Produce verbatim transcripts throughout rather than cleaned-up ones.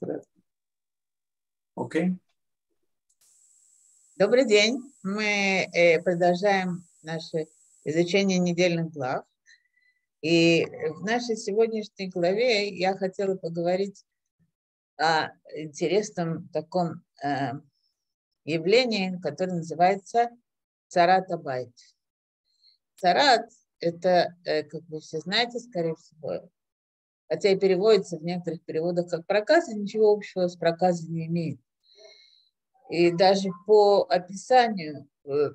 Окей. Добрый день. Мы э, продолжаем наше изучение недельных глав. И в нашей сегодняшней главе я хотела поговорить о интересном таком э, явлении, которое называется царат абайт. Царат – это, э, как вы все знаете, скорее всего, хотя и переводится в некоторых переводах как проказа, ничего общего с проказой не имеет. И даже по описанию,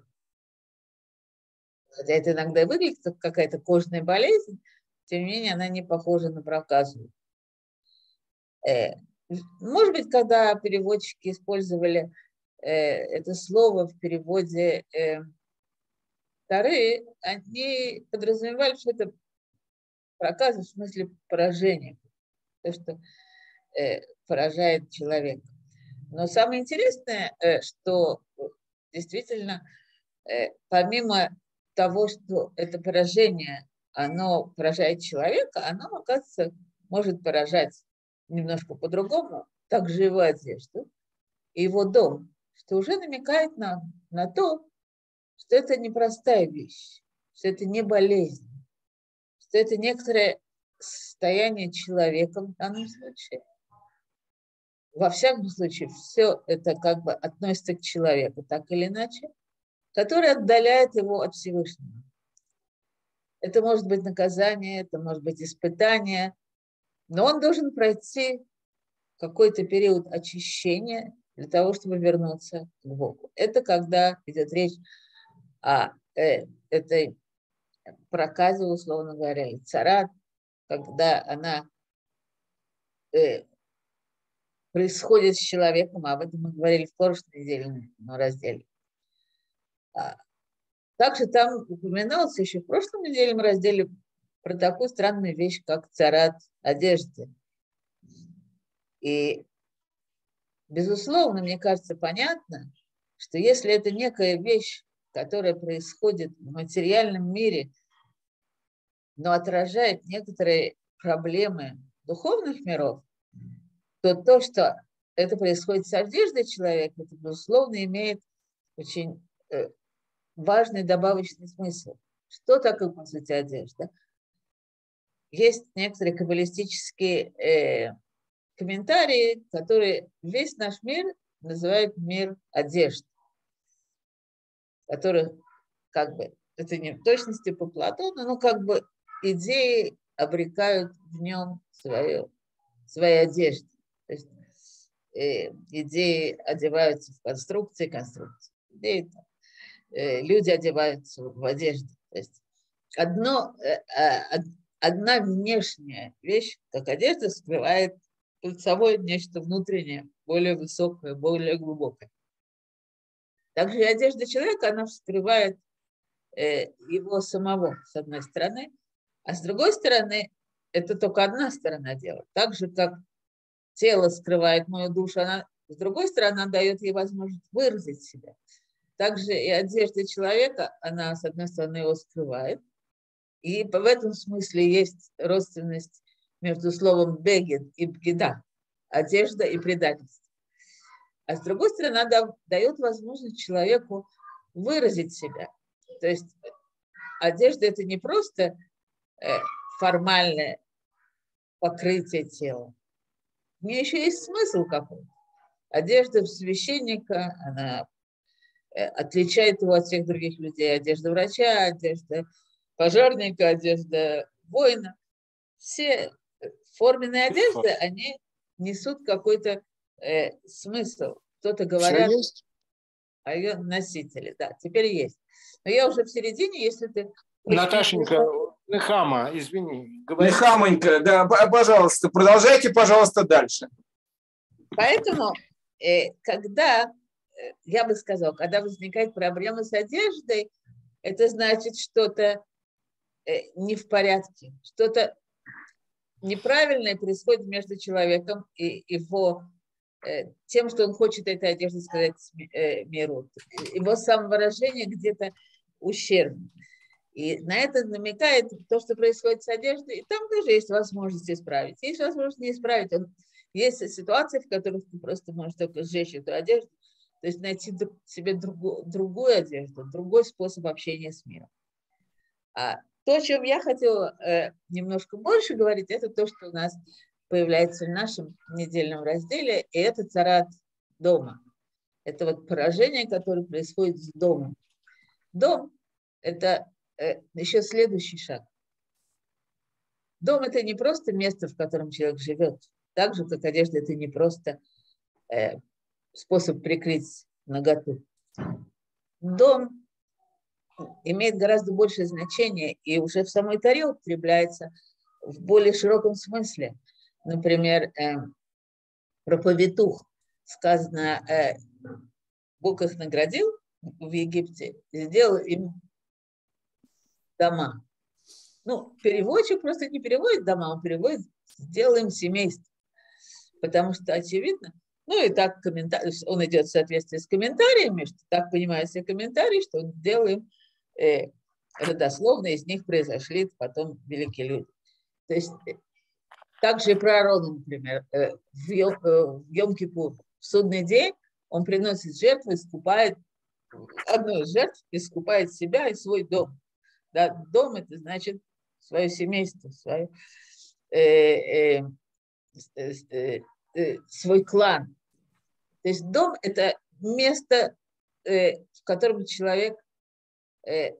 хотя это иногда выглядит как какая-то кожная болезнь, тем не менее она не похожа на проказу. Может быть, когда переводчики использовали это слово в переводе Торы, они подразумевали, что это проказа в смысле поражения, то, что поражает человека. Но самое интересное, что действительно, помимо того, что это поражение, оно поражает человека, оно, оказывается, может поражать немножко по-другому, также его одежду и его дом, что уже намекает нам на то, что это непростая вещь, что это не болезнь, что это некоторое состояние человека в данном случае. Во всяком случае, все это как бы относится к человеку, так или иначе, который отдаляет его от Всевышнего. Это может быть наказание, это может быть испытание, но он должен пройти какой-то период очищения для того, чтобы вернуться к Богу. Это когда идет речь о э, этой проказе, условно говоря, или царат, когда она э, происходит с человеком, об этом мы говорили в прошлом недельном разделе. Также там упоминалось еще в прошлом недельном разделе про такую странную вещь, как царат одежды. И, безусловно, мне кажется, понятно, что если это некая вещь, которая происходит в материальном мире, но отражает некоторые проблемы духовных миров, то то, что это происходит с одеждой человека, это, безусловно, имеет очень э, важный добавочный смысл. Что такое, по сути, одежда? Есть некоторые каббалистические э, комментарии, которые весь наш мир называют мир одежды, который как бы, это не в точности по Платону, но как бы идеи обрекают в нем свою, свои одежды. То есть э, идеи одеваются в конструкции, конструкции. Идеи, э, люди одеваются в одежду. То есть одно, э, э, одна внешняя вещь, как одежда, скрывает под собой нечто внутреннее, более высокое, более глубокое. Также и одежда человека, она скрывает э, его самого, с одной стороны, а с другой стороны, это только одна сторона дела. Так же, как тело скрывает мою душу, она, с другой стороны, она дает ей возможность выразить себя. Также и одежда человека, она, с одной стороны, его скрывает, и в этом смысле есть родственность между словом бегед и бгеда, одежда и предательство. А с другой стороны, она дает возможность человеку выразить себя. То есть одежда – это не просто формальное покрытие тела. У нее еще есть смысл какой-то. Одежда священника, она отличает его от всех других людей. Одежда врача, одежда пожарника, одежда воина. Все форменные одежды, они несут какой-то э, смысл. Кто-то говорят о ее носителе. Да, теперь есть. Но я уже в середине, если ты... Наташенька, Нехама, извини. Нехамонька, да, пожалуйста, продолжайте, пожалуйста, дальше. Поэтому, э, когда, э, я бы сказала, когда возникает проблема с одеждой, это значит что-то э, не в порядке, что-то неправильное происходит между человеком и его э, тем, что он хочет этой одеждой сказать э, миру. Его самовыражение где-то ущербно. И на это намекает то, что происходит с одеждой. И там тоже есть возможность исправить. Есть возможность не исправить. Он, есть ситуации, в которых ты просто можешь только сжечь эту одежду, то есть найти себе другую, другую одежду, другой способ общения с миром. А то, о чем я хотела э, немножко больше говорить, это то, что у нас появляется в нашем недельном разделе, и это царат дома. Это вот поражение, которое происходит с домом. Дом – это э, еще следующий шаг. Дом – это не просто место, в котором человек живет. Так же, как одежда – это не просто э, способ прикрыть наготу. Дом имеет гораздо большее значение и уже в самой Торе употребляется в более широком смысле. Например, э, про повитух сказано, э, Бог их наградил в Египте и сделал им дома. Ну, переводчик просто не переводит дома, он переводит «сделал им семейство». Потому что, очевидно, ну и так комментарий, он идет в соответствии с комментариями, что так понимают все комментарии, что он сделал им э, родословно, из них произошли потом великие люди. То есть также и про Аарона, например, э, в Йом, э, в Йом-Кипур, в судный день он приносит жертву, искупает, одну из жертв искупает себя и свой дом. Да, дом – это значит свое семейство, свое, э, э, э, э, свой клан. То есть дом – это место, э, в котором человек э,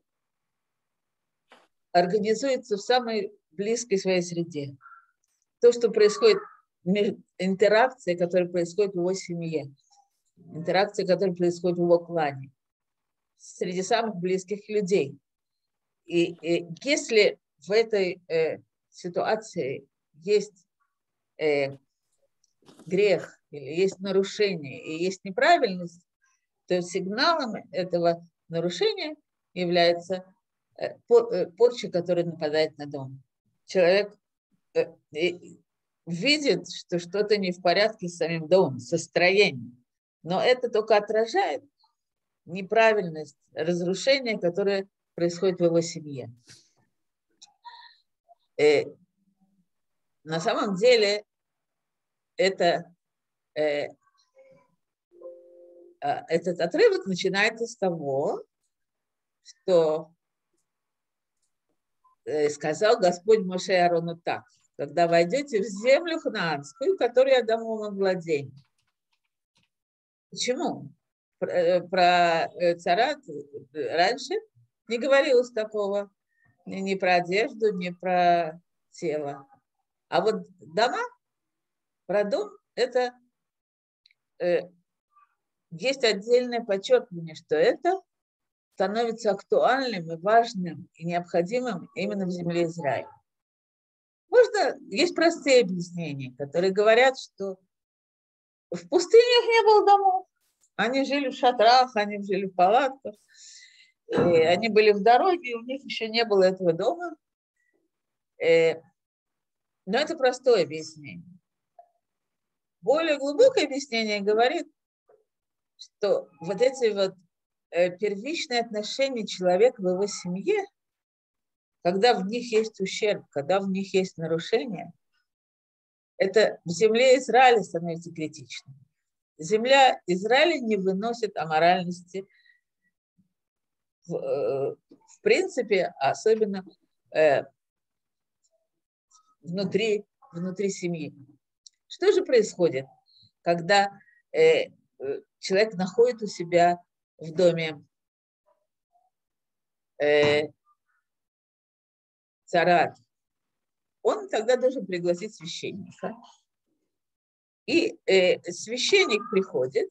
организуется в самой близкой своей среде. То, что происходит, интеракция, которая происходит в его семье, интеракция, которая происходит в его клане, среди самых близких людей. И, и если в этой э, ситуации есть э, грех, или есть нарушение, и есть неправильность, то сигналом этого нарушения является э, порча, которая нападает на дом. Человек э, видит, что что-то не в порядке с самим домом, со строением, но это только отражает неправильность, разрушение, которое происходит в его семье. Э, на самом деле это, э, этот отрывок начинается с того, что э, сказал Господь Моше Аарону так: когда войдете в землю ханаанскую, которую я дам вам владение. Почему? Про, про царат раньше не говорилось такого, ни, ни про одежду, ни про тело. А вот дома, про дом, это э, есть отдельное подчеркивание, что это становится актуальным и важным и необходимым именно в земле Израиля. Можно, есть простые объяснения, которые говорят, что в пустынях не было домов. Они жили в шатрах, они жили в палатках, и они были в дороге, и у них еще не было этого дома. Но это простое объяснение. Более глубокое объяснение говорит, что вот эти вот первичные отношения человека в его семье, когда в них есть ущерб, когда в них есть нарушения, это в земле Израиля становится критичным. Земля Израиля не выносит аморальности в, в принципе, особенно э, внутри, внутри семьи. Что же происходит, когда э, человек находит у себя в доме э, царат? Он тогда должен пригласить священника. И э, священник приходит,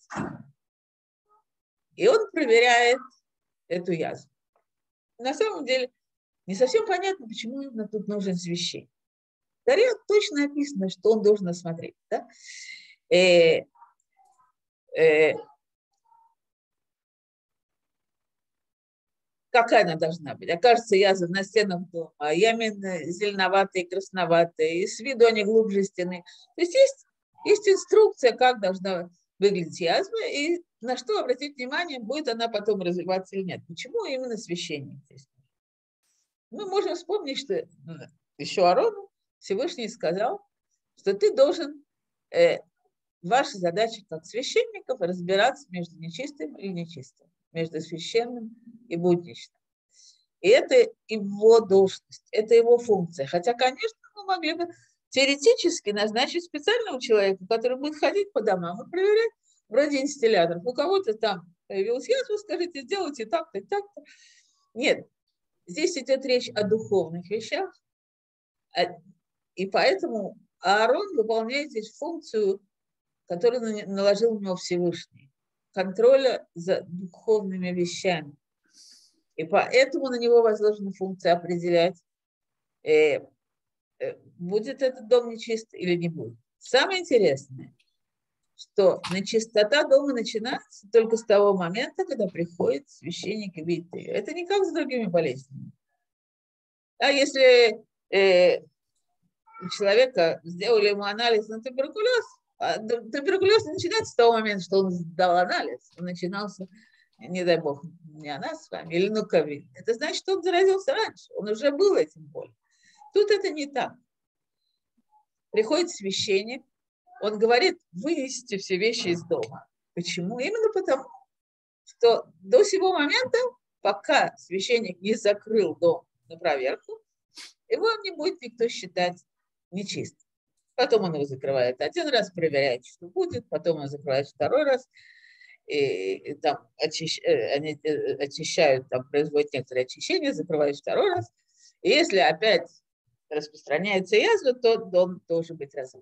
и он проверяет эту язву. На самом деле не совсем понятно, почему именно тут нужен священник. В Торе точно написано, что он должен осмотреть. Да? Э, э, какая она должна быть? Окажется, язва на стенах дома, ямин зеленоватый, красноватый, и с виду они глубже стены. То есть есть Есть инструкция, как должна выглядеть язва, и на что обратить внимание, будет она потом развиваться или нет. Почему именно священник здесь? Мы можем вспомнить, что еще Аарону Всевышний сказал, что ты должен э, ваша задача как священников разбираться между нечистым и нечистым, между священным и будничным. И это его должность, это его функция. Хотя, конечно, мы могли бы теоретически назначить специального человека, который будет ходить по домам и проверять, вроде инстилляторов. У кого-то там появилась язва, скажите, сделайте так-то, так-то. Нет, здесь идет речь о духовных вещах, и поэтому Аарон выполняет здесь функцию, которую наложил в него Всевышний, контроля за духовными вещами. И поэтому на него возложена функция определять, э, э, будет этот дом нечист или не будет. Самое интересное, что нечистота дома начинается только с того момента, когда приходит священник и видит ее. Это не как с другими болезнями. А если э, у человека сделали ему анализ на туберкулез, а туберкулез не начинается с того момента, что он сдал анализ. Он начинался, не дай бог, не о нас с вами, или на ковид. Это значит, что он заразился раньше. Он уже был этим болен. Тут это не так. Приходит священник, он говорит, вынесите все вещи из дома. Почему? Именно потому, что до сего момента, пока священник не закрыл дом на проверку, его не будет никто считать нечистым. Потом он его закрывает один раз, проверяет, что будет, потом он закрывает второй раз, и, и там очищ, они очищают, там производят некоторые очищения, закрывают второй раз. И если опять распространяется язва, то дом должен быть разрушен.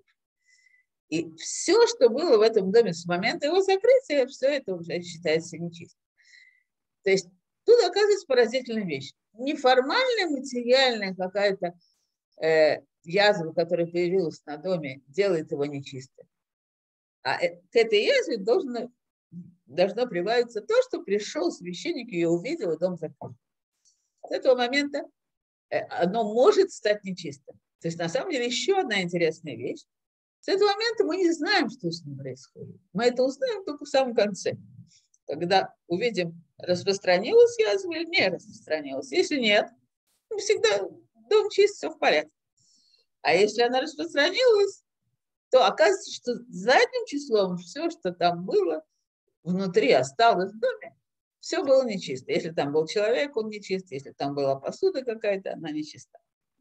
И все, что было в этом доме с момента его закрытия, все это уже считается нечистым. То есть тут оказывается поразительная вещь. Неформальная, материальная какая-то э, язва, которая появилась на доме, делает его нечистым. А к этой язве должно, должно прибавиться то, что пришел священник, ее увидел, и дом закрыл. С этого момента оно может стать нечистым. То есть на самом деле еще одна интересная вещь. С этого момента мы не знаем, что с ним происходит. Мы это узнаем только в самом конце, когда увидим, распространилась язва или не распространилась. Если нет, всегда дом чист, все в порядке. А если она распространилась, то оказывается, что задним числом все, что там было, внутри осталось в доме, все было нечисто. Если там был человек, он нечист. Если там была посуда какая-то, она нечиста.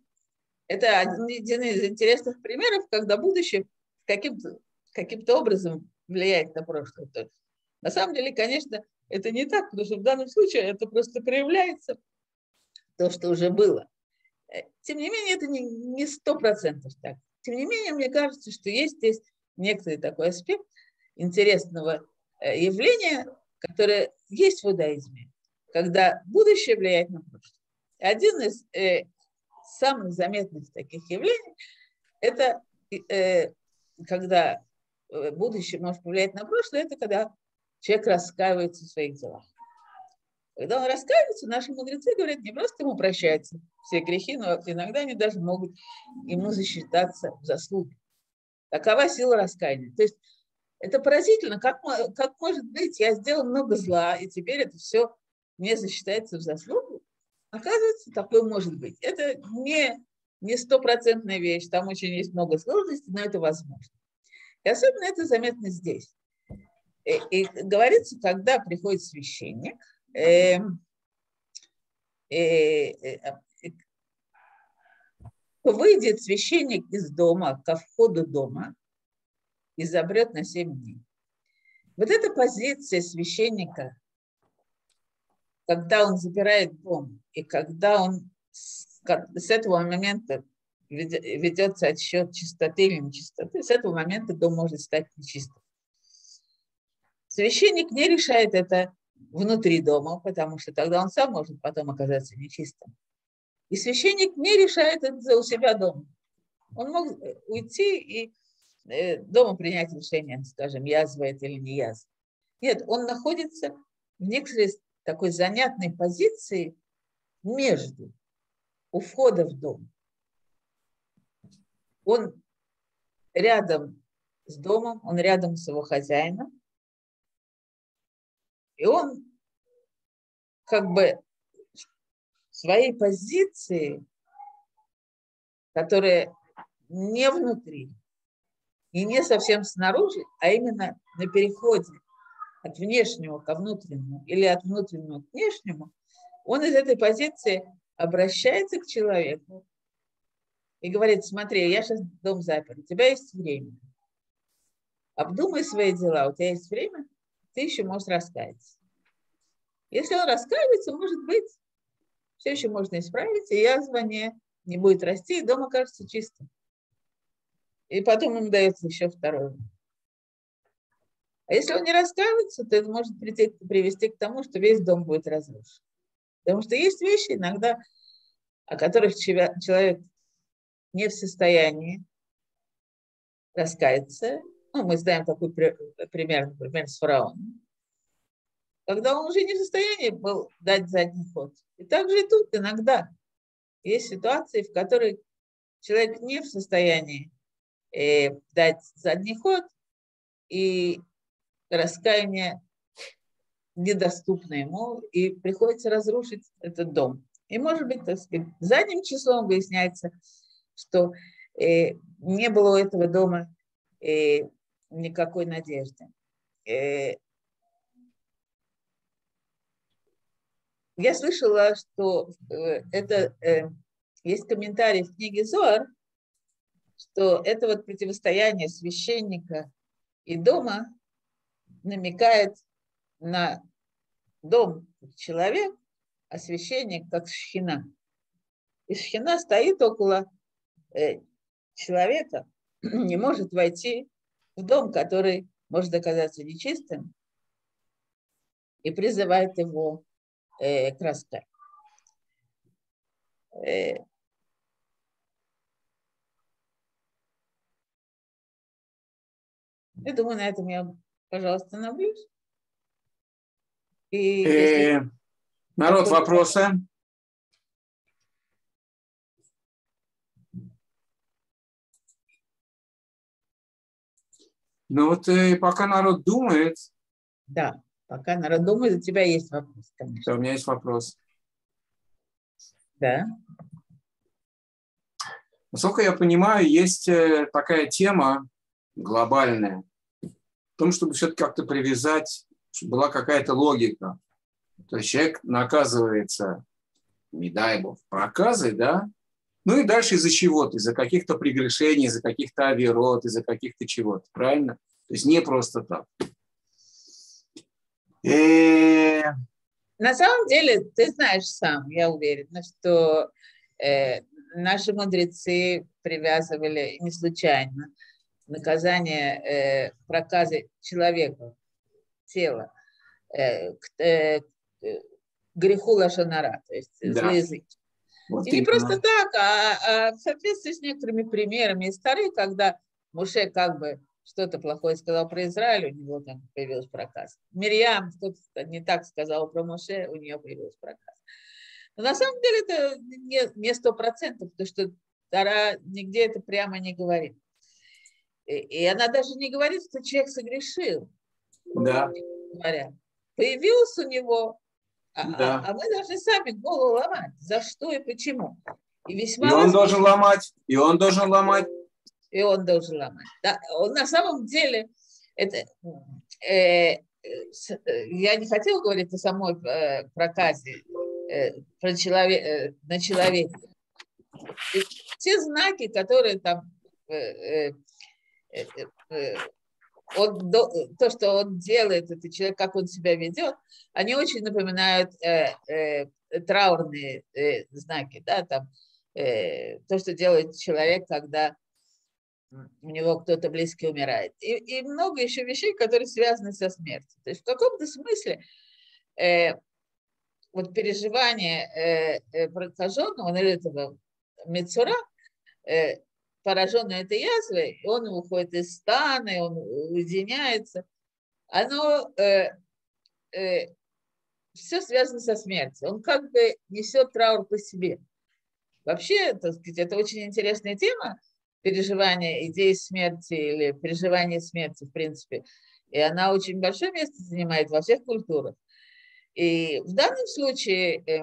Это один из интересных примеров, когда будущее каким-то, каким-то образом влияет на прошлое. То есть, на самом деле, конечно, это не так, потому что в данном случае это просто проявляется то, что уже было. Тем не менее, это не сто процентов так. Тем не менее, мне кажется, что есть здесь некоторый такой аспект интересного явления, которое есть в иудаизме, когда будущее влияет на прошлое. Один из э, самых заметных таких явлений – это э, когда будущее может повлиять на прошлое, это когда человек раскаивается в своих делах. Когда он раскаивается, наши мудрецы говорят, не просто ему прощаются все грехи, но иногда они даже могут ему засчитаться в заслуги. Такова сила раскаяния. То есть это поразительно, как, как может быть, я сделал много зла, и теперь это все мне засчитается в заслугу. Оказывается, такое может быть. Это не, не стопроцентная вещь, там очень есть много сложностей, но это возможно. И особенно это заметно здесь. И, и говорится, когда приходит священник, э, э, э, выйдет священник из дома ко входу дома и запрет на семь дней. Вот эта позиция священника, когда он запирает дом, и когда он с, с этого момента ведется отсчет чистоты или нечистоты, с этого момента дом может стать нечистым. Священник не решает это внутри дома, потому что тогда он сам может потом оказаться нечистым. И священник не решает это у себя дома. Он мог уйти и э, дома принять решение, скажем, язва это или не язва. Нет, он находится в некоторой такой занятной позиции между, у входа в дом. Он рядом с домом, он рядом с его хозяином, и он как бы в своей позиции, которая не внутри, и не совсем снаружи, а именно на переходе от внешнего ко внутреннему или от внутреннего к внешнему, он из этой позиции обращается к человеку и говорит: смотри, я сейчас дом запер, у тебя есть время. Обдумай свои дела, у тебя есть время, ты еще можешь раскаяться. Если он раскаивается, может быть, все еще можно исправить, и язва не, не будет расти, и дом окажется чистым. И потом ему дается еще второй. А если он не раскаивается, то это может прийти, привести к тому, что весь дом будет разрушен. Потому что есть вещи иногда, о которых человек не в состоянии раскаяться. Ну, мы знаем такой пример, например, с фараоном. Когда он уже не в состоянии был дать задний ход. И также и тут иногда есть ситуации, в которых человек не в состоянии э, дать задний ход, и раскаяние недоступно ему, и приходится разрушить этот дом. И, может быть, так сказать, задним числом выясняется, что э, не было у этого дома э, никакой надежды. Э, я слышала, что э, это э, есть комментарий в книге Зоар, что это вот противостояние священника и дома намекает на дом как человек, а священник как шхина. И шхина стоит около э, человека, не может войти в дом, который может оказаться нечистым, и призывает его э, к раскаянию. Э, я думаю, на этом я, пожалуйста, остановлюсь. И если... Э, народ, вопросы? Ну вот э, пока народ думает... Да, пока народ думает, у тебя есть вопрос, конечно. Да, у меня есть вопрос. Да. Насколько я понимаю, есть такая тема глобальная в том, чтобы все-таки как-то привязать, чтобы была какая-то логика. То есть человек наказывается, не дай бог, проказой, да? Ну и дальше из-за чего-то, из-за каких-то прегрешений, из-за каких-то авирот, из-за каких-то чего-то, правильно? То есть не просто так. И... На самом деле, ты знаешь сам, я уверена, что э, наши мудрецы привязывали не случайно наказание э, проказы человека, тела, э, к, э, к греху лашон-ара, то есть Да. злый язык. Вот И не именно. просто так, а, а в соответствии с некоторыми примерами из Торы, когда Моше как бы что-то плохое сказал про Израиль, у него там появилась проказа. Мирьям что-то не так сказал про Моше, у нее появилась проказа. Но на самом деле это не сто процентов, потому что Тора нигде это прямо не говорит. И, и она даже не говорит, что человек согрешил. Да. Говоря. Появилось у него, да. а, а мы должны сами голову ломать. За что и почему. И, весьма и он возможно, должен ломать, и он должен ломать. И он должен ломать. Да, он, на самом деле, это, э, я не хотела говорить о самой э, проказе э, про человек, э, на человеке. И те знаки, которые там, э, э, э, он, то, что он делает, этот человек, как он себя ведет, они очень напоминают э, э, траурные э, знаки, да, там, э, то, что делает человек, когда у него кто-то близкий умирает. И, и много еще вещей, которые связаны со смертью. То есть в каком-то смысле э, вот переживание э, э, прокаженного, ну, этого мецура, э, пораженный этой язвой, он уходит из стана, он уединяется, оно э, э, все связано со смертью. Он как бы несет траур по себе. Вообще, так сказать, это очень интересная тема, переживание идеи смерти или переживание смерти, в принципе. И она очень большое место занимает во всех культурах. И в данном случае э,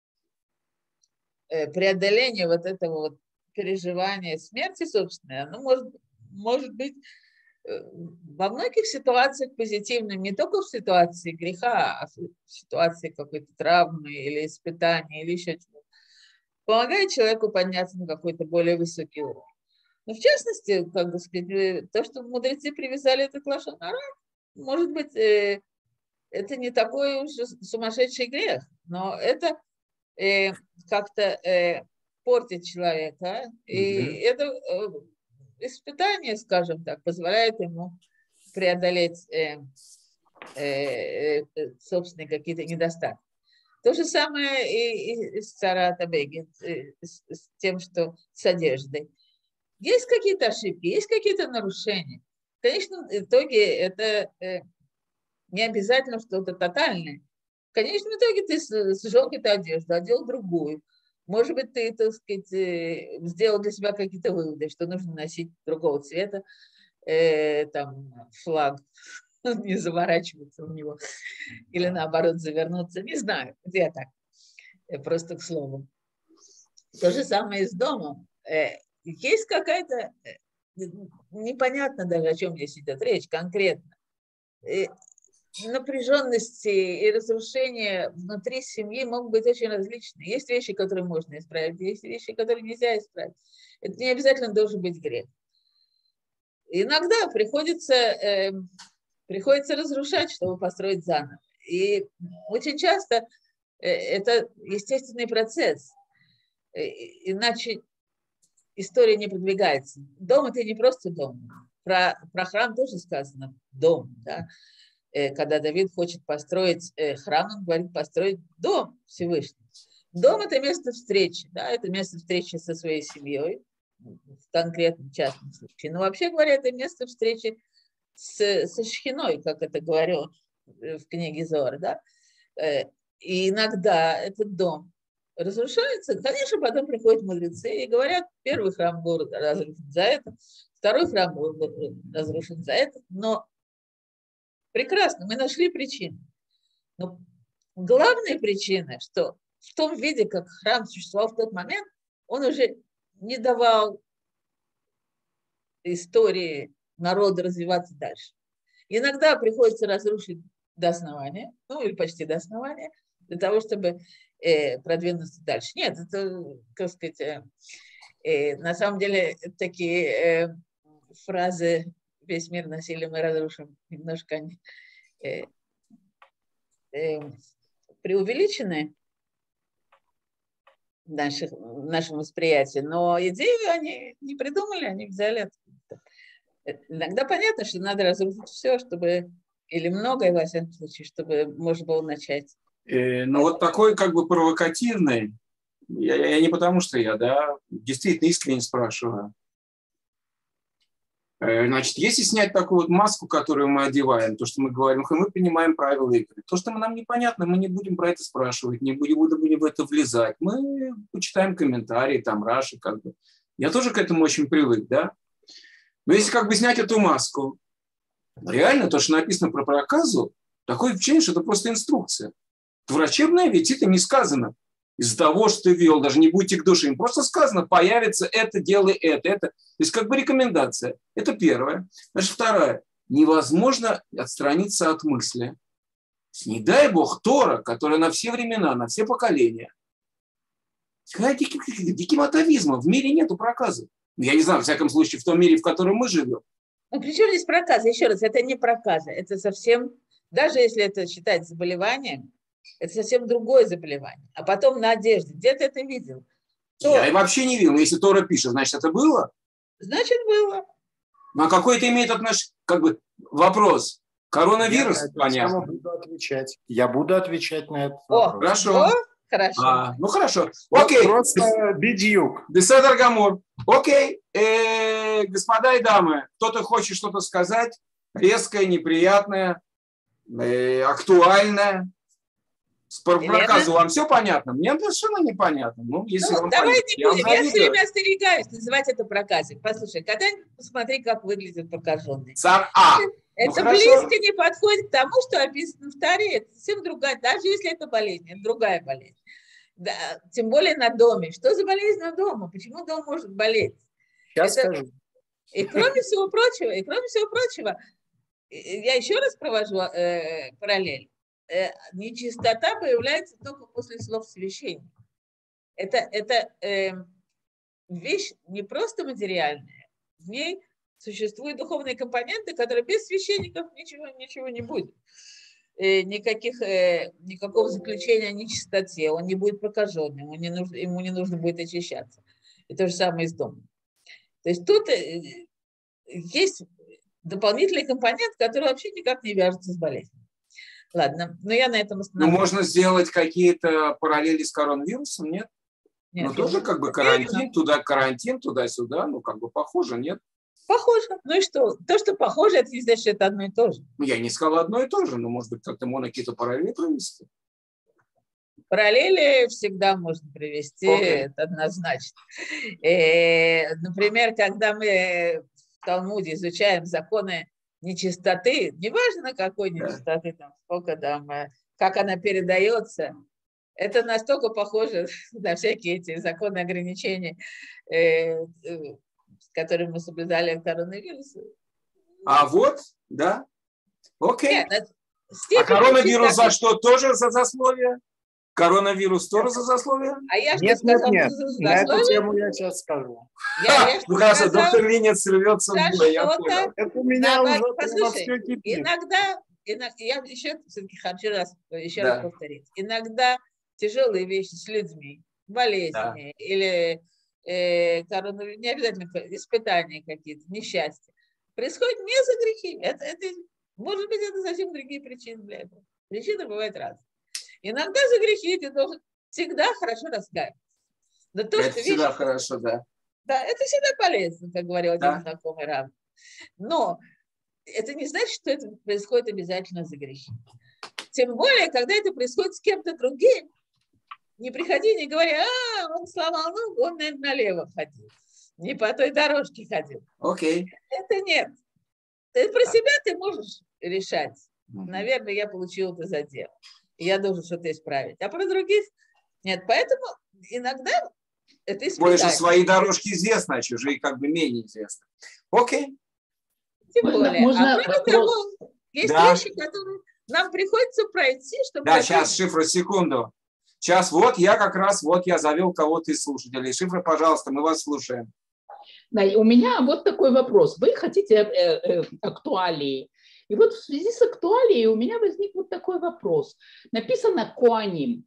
э, преодоление вот этого вот переживания смерти, собственно, оно может, может быть во многих ситуациях позитивным, не только в ситуации греха, а в ситуации какой-то травмы или испытания, или еще чего-то, помогает человеку подняться на какой-то более высокий уровень. Но в частности, как бы сказать, то, что мудрецы привязали это к лашон ара, может быть, это не такой уж сумасшедший грех, но это как-то портит человека, и mm-hmm. это испытание, скажем так, позволяет ему преодолеть э, э, э, собственные какие-то недостатки. То же самое и, и с царата беги, с, с тем, что с одеждой. Есть какие-то ошибки, есть какие-то нарушения. Конечно, в итоге это э, не обязательно что-то тотальное. В конечном итоге ты сжег эту одежду, одел другую. Может быть, ты, так сказать, сделал для себя какие-то выводы, что нужно носить другого цвета, э, там, флаг, не заворачиваться в него, или наоборот завернуться, не знаю, где так, просто к слову. То же самое и с домом. Э, есть какая-то, непонятно даже, о чем здесь идет речь конкретно, э, напряженности и разрушения внутри семьи могут быть очень различны. Есть вещи, которые можно исправить, есть вещи, которые нельзя исправить. Это не обязательно должен быть грех. Иногда приходится, э, приходится разрушать, чтобы построить заново. И очень часто э, это естественный процесс. Э, иначе история не продвигается. Дом – это не просто дом. Про, про храм тоже сказано «дом». Да? Когда Давид хочет построить храм, он говорит построить дом Всевышнего. Дом – это место встречи, да, это место встречи со своей семьей, в конкретном частном случае. Но вообще говоря, это место встречи с, со Шхиной, как это говорю в книге Зоар. Да? И иногда этот дом разрушается. Конечно, потом приходят мудрецы и говорят, первый храм был разрушен за это, второй храм был разрушен за это, но прекрасно, мы нашли причину. Но главная причина, что в том виде, как храм существовал в тот момент, он уже не давал истории народа развиваться дальше. Иногда приходится разрушить до основания, ну или почти до основания, для того, чтобы э, продвинуться дальше. Нет, это, как сказать, э, э, на самом деле такие э, фразы «весь мир насилием мы разрушим» немножко они э, э, преувеличены в, наших, в нашем восприятии, но идею они не придумали, они взяли откуда-то. Иногда понятно, что надо разрушить все, чтобы, или многое, во всяком случае, чтобы можно было начать. Э, ну вот такой как бы провокативный, я, я не потому что я, да, действительно искренне спрашиваю. Значит, если снять такую вот маску, которую мы одеваем, то, что мы говорим, мы принимаем правила игры. То, что нам непонятно, мы не будем про это спрашивать, не будем, будем в это влезать. Мы почитаем комментарии, там, Раши, как бы. Я тоже к этому очень привык, да. Но если как бы снять эту маску, реально то, что написано про проказу, такое впечатление, что это просто инструкция. Врачебная ведь это не сказано. Из-за того, что ты вел, даже не будьте к душе. Им просто сказано, появится это, делай это, это. То есть как бы рекомендация. Это первое. Значит, второе. Невозможно отстраниться от мысли. Не дай Бог Тора, которая на все времена, на все поколения. Диким атовизмом. В мире нету проказа. Я не знаю, во всяком случае, в том мире, в котором мы живем. Ну, при чем здесь проказа? Еще раз, это не проказа. Это совсем, даже если это считать заболеванием, это совсем другое заболевание. А потом на одежде. Где ты это видел? То... Я и вообще не видел. Но если Тора пишет, значит, это было? Значит, было. Ну, а какой это имеет отношение? Как бы вопрос. Коронавирус, я понятно. Я буду отвечать. Я буду отвечать на это. О, хорошо. О, хорошо. А, ну, хорошо. Окей. Просто бедюк. Беседер Гамур. Окей. Э, господа и дамы, кто-то хочет что-то сказать? Резкое, неприятное, э, актуальное. Про проказу вам все понятно? Мне совершенно непонятно. Ну, если ну, вам давай понятно, не будем. Я, я все время завидую. остерегаюсь называть это проказой. Послушай, когда-нибудь посмотри, как выглядит прокаженный. Цар А. Это ну, близко не подходит к тому, что описано в Торе. Это совсем другая, даже если это болезнь, это другая болезнь. Да, тем более на доме. Что за болезнь на доме? Почему дом может болеть? Сейчас это... скажу. И кроме всего прочего, и кроме всего прочего, я еще раз провожу э, параллель. Э, нечистота появляется только после слов священника. Это, это э, вещь не просто материальная, в ней существуют духовные компоненты, которые без священников ничего, ничего не будет. Э, никаких, э, никакого заключения о нечистоте, он не будет прокаженным, ему не нужно, ему не нужно будет очищаться. И то же самое и с домом. То есть тут э, есть дополнительный компонент, который вообще никак не вяжется с болезнью. Ладно, но я на этом остановлюсь. Ну, можно сделать какие-то параллели с коронавирусом, нет? Нет, ну, тоже как бы карантин, туда карантин, туда-сюда, ну, как бы похоже, нет? Похоже. Ну и что? То, что похоже, это не значит, что это одно и то же. Ну, я не сказал одно и то же, но, может быть, как-то можно какие-то параллели провести. Параллели всегда можно привести, okay. Это однозначно. И, например, когда мы в Талмуде изучаем законы нечистоты, неважно какой нечистоты, там, сколько там, как она передается, это настолько похоже на всякие эти законы ограничений, э, э, которые мы соблюдали от коронавируса. А вот, да, окей. Нет, а коронавирус за что? Тоже за засловие? Коронавирус тоже за засловие? А я нет, что сказала? Нет, нет, на эту тему я сейчас скажу. Я, я ну хорошо, доктор Линец рвется в бой, я понял. Это у меня на, уже послушай, все кипит. Иногда, иногда, я еще все-таки хочу раз, еще да. раз повторить. Иногда тяжелые вещи с людьми, болезни да. или э, коронавирус, не обязательно испытания какие-то, несчастья, происходят не за грехи. Это, это, может быть, это совсем другие причины для этого. Причины бывают разные. Иногда за грехи ты должен всегда хорошо раскаиваться. Но то, это что всегда вещи, хорошо, да. Да, это всегда полезно, как говорил да. один знакомый раб. Но это не значит, что это происходит обязательно за грехи. Тем более, когда это происходит с кем-то другим, не приходи, не говори, а, он сломал ногу, он, наверное, налево ходил. Не по той дорожке ходил. Окей. Это нет. Ты про себя ты можешь решать. Наверное, я получил это за дело. Я должен что-то исправить. А про других нет. Поэтому иногда это испытание. Больше свои дорожки известны, а чужие как бы менее известны. Окей. Тем можно, более. можно а кроме вопрос? того, есть да. вещи, которые нам приходится пройти, чтобы... Да, сейчас, шифра, секунду. Сейчас, вот я как раз, вот я завел кого-то из слушателей. Шифра, пожалуйста, мы вас слушаем. Да, и у меня вот такой вопрос. Вы хотите э, э, актуалии. И вот в связи с актуалией у меня возник вот такой вопрос. Написано «коаним».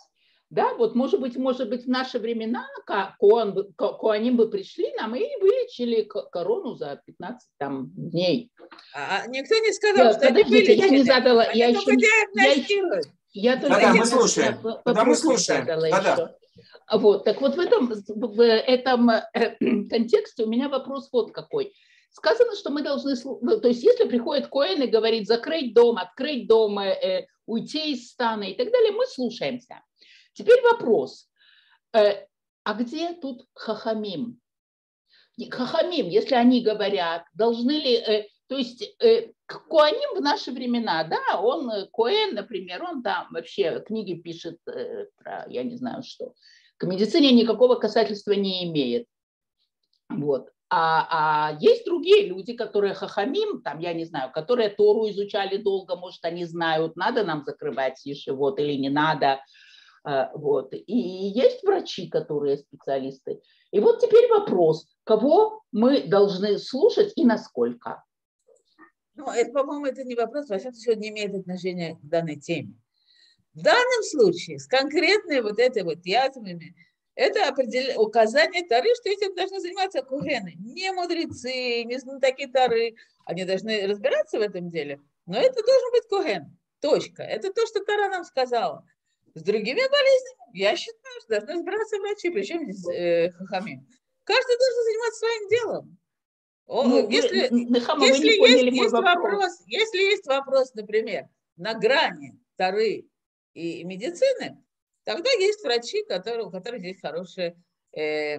Да, вот может быть, может быть в наши времена коан, коаним бы пришли нам и вылечили корону за пятнадцать там, дней. А никто не сказал, да, что подождите, это я не задала. Они я только еще, диагностируют. Я, я только да, мы слушаем. Да, мы слушаем. Да, да. Вот, так вот в этом, в этом контексте у меня вопрос вот какой. Сказано, что мы должны, то есть если приходит коэн и говорит закрыть дом, открыть дом, э, уйти из стана и так далее, мы слушаемся. Теперь вопрос, э, а где тут хахамим? Хахамим, если они говорят, должны ли, э, то есть э, коаним в наши времена, да, он коэн, например, он там вообще книги пишет э, про, я не знаю что, к медицине никакого касательства не имеет, вот. А, а есть другие люди, которые хахамим, там, я не знаю, которые Тору изучали долго, может, они знают, надо нам закрывать ешивот или не надо. Вот. И есть врачи, которые специалисты. И вот теперь вопрос, кого мы должны слушать и насколько? Ну, это, по-моему, это не вопрос, во всяком случае, не имеет отношения к данной теме. В данном случае с конкретной вот этой вот язмами, это определение, указание Торы, что этим должны заниматься коэны, не мудрецы, не знатоки Торы. Они должны разбираться в этом деле, но это должен быть коэн. Точка. Это то, что Тора нам сказала. С другими болезнями, я считаю, что должны разбираться врачи, причем здесь э, хахамим. Каждый должен заниматься своим делом. О, ну, если вы, Нехама, если, вы не поняли есть, мой есть вопрос. вопрос, если есть вопрос, например, на грани Торы и медицины, тогда есть врачи, которые, у которых есть хорошее э,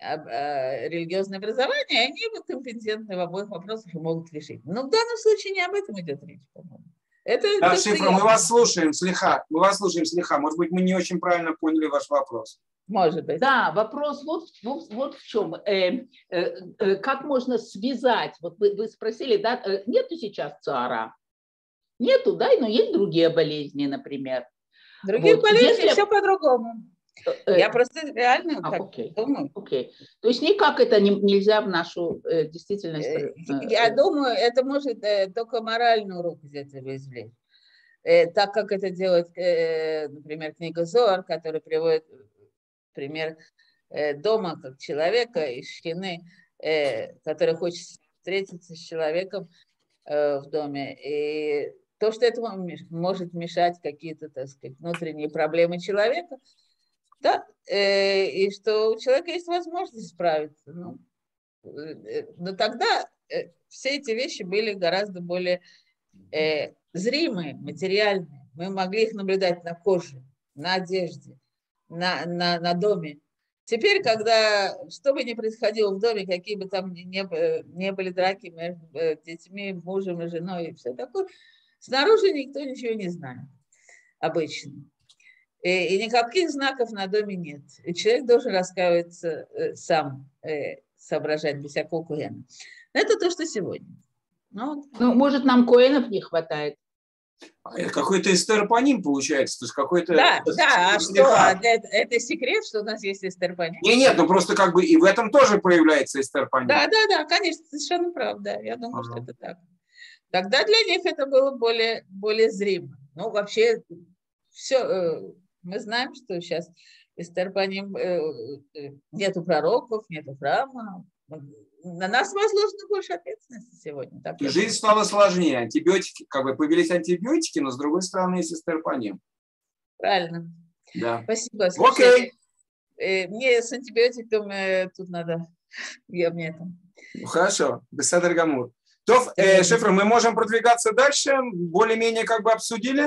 э, религиозное образование, и они компетентны в обоих вопросах и могут решить. Но в данном случае не об этом идет речь, по-моему. Это Да, то, что Шифра, я- мы вас слушаем, слиха. Мы вас слушаем, слиха. Может быть, мы не очень правильно поняли ваш вопрос. Может быть. Да, вопрос вот, вот, вот в чем. Э, э, э, как можно связать? Вот вы, вы спросили, да, э, нету сейчас цара? Нету, да, но есть другие болезни, например. Другие Вот, болезни если- все по-другому. Э, Я просто реально а, так окей. думаю. Окей. То есть никак это не, нельзя в нашу э, действительность. Э, э, Я э, думаю, это может э, только моральный урок из этого извлечь. Э, Так как это делает, э, например, книга Зоар, которая приводит пример э, дома как человека и шхины, э, который хочет встретиться с человеком э, в доме. И то, что это может мешать какие-то, так сказать, внутренние проблемы человека, да, э, и что у человека есть возможность справиться. Ну, э, но тогда э, все эти вещи были гораздо более э, зримые, материальные. Мы могли их наблюдать на коже, на одежде, на, на, на доме. Теперь, когда что бы ни происходило в доме, какие бы там ни, ни, ни были драки между э, детьми, мужем и женой и все такое, снаружи никто ничего не знает обычно. И, и никаких знаков на доме нет. И человек должен раскаиваться э, сам, э, соображать без всякого куэна. Это то, что сегодня. Ну, Ну, может, нам коэнов не хватает. Это какой-то эстерпоним получается. То есть какой-то... да, да, а слиха. что? А для- это секрет, что у нас есть эстерпоним? Не, нет, ну просто как бы и в этом тоже проявляется эстерпоним. Да, да, да, конечно, совершенно правда. Я думаю, Ага. что это так. Тогда для них это было более, более зримо. Ну, вообще, все, мы знаем, что сейчас эстерпоним, э, э, нету пророков, нету храма. На нас возложена больше ответственности сегодня. Так И я жизнь стала сложнее. Антибиотики, как бы появились антибиотики, но с другой стороны есть эстерпоним. Правильно. Да. Спасибо. Слушай, Окей. э, мне с антибиотиком э, тут надо. Я мне там. Ну, хорошо. Беседер Гамур. То, э, Шифра, мы можем продвигаться дальше? Более-менее как бы обсудили?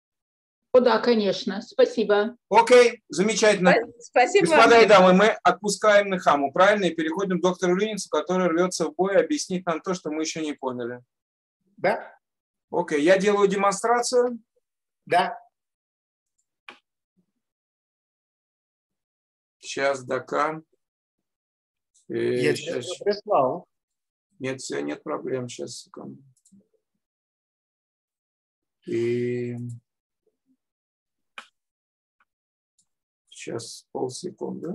О, да, конечно. Спасибо. Окей, замечательно. Спасибо. Господа вам. и дамы, мы отпускаем Нехаму, правильно? И переходим к доктору Люницу, который рвется в бой, объяснит нам то, что мы еще не поняли. Да? Окей, я делаю демонстрацию. Да. Сейчас, Дака. Э, Я тебе щас- всё прислал. Нет, все, нет проблем. Сейчас, секунду. И... Сейчас, полсекунды.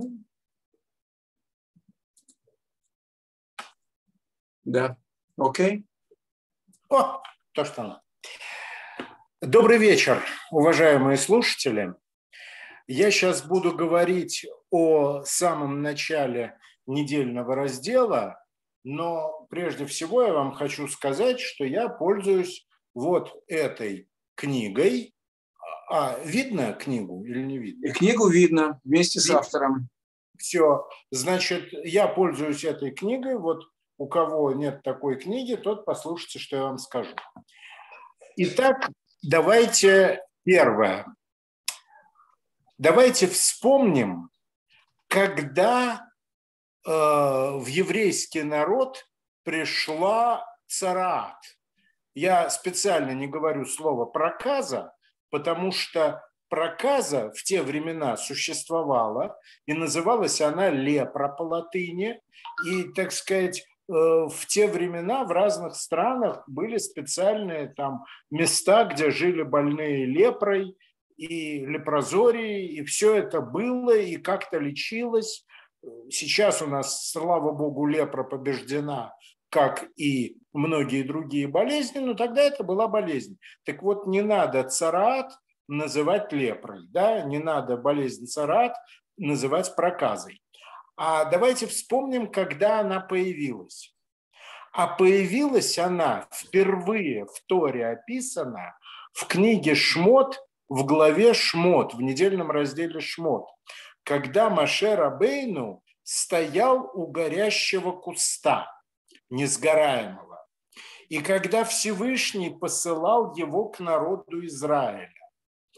Да, окей. О, то, что надо. Добрый вечер, уважаемые слушатели. Я сейчас буду говорить о самом начале недельного раздела, но прежде всего я вам хочу сказать, что я пользуюсь вот этой книгой. А, видно книгу или не видно? И книгу видно вместе с Видно. автором. Все, значит, я пользуюсь этой книгой. Вот у кого нет такой книги, тот послушайте, что я вам скажу. Итак, давайте первое. Давайте вспомним, когда э, в еврейский народ пришла цараат. Я специально не говорю слово проказа, потому что проказа в те времена существовала, и называлась она лепра по латыни. И, так сказать, в те времена в разных странах были специальные там места, где жили больные лепрой и лепрозории, и все это было, и как-то лечилось. Сейчас у нас, слава богу, лепра побеждена, как и многие другие болезни, но тогда это была болезнь. Так вот, не надо цараат называть лепрой, да? Не надо болезнь цараат называть проказой. А давайте вспомним, когда она появилась. А появилась она впервые в Торе описана в книге Шмот, в главе Шмот, в недельном разделе Шмот, когда Моше Рабейну стоял у горящего куста, несгораемого, и когда Всевышний посылал его к народу Израиля.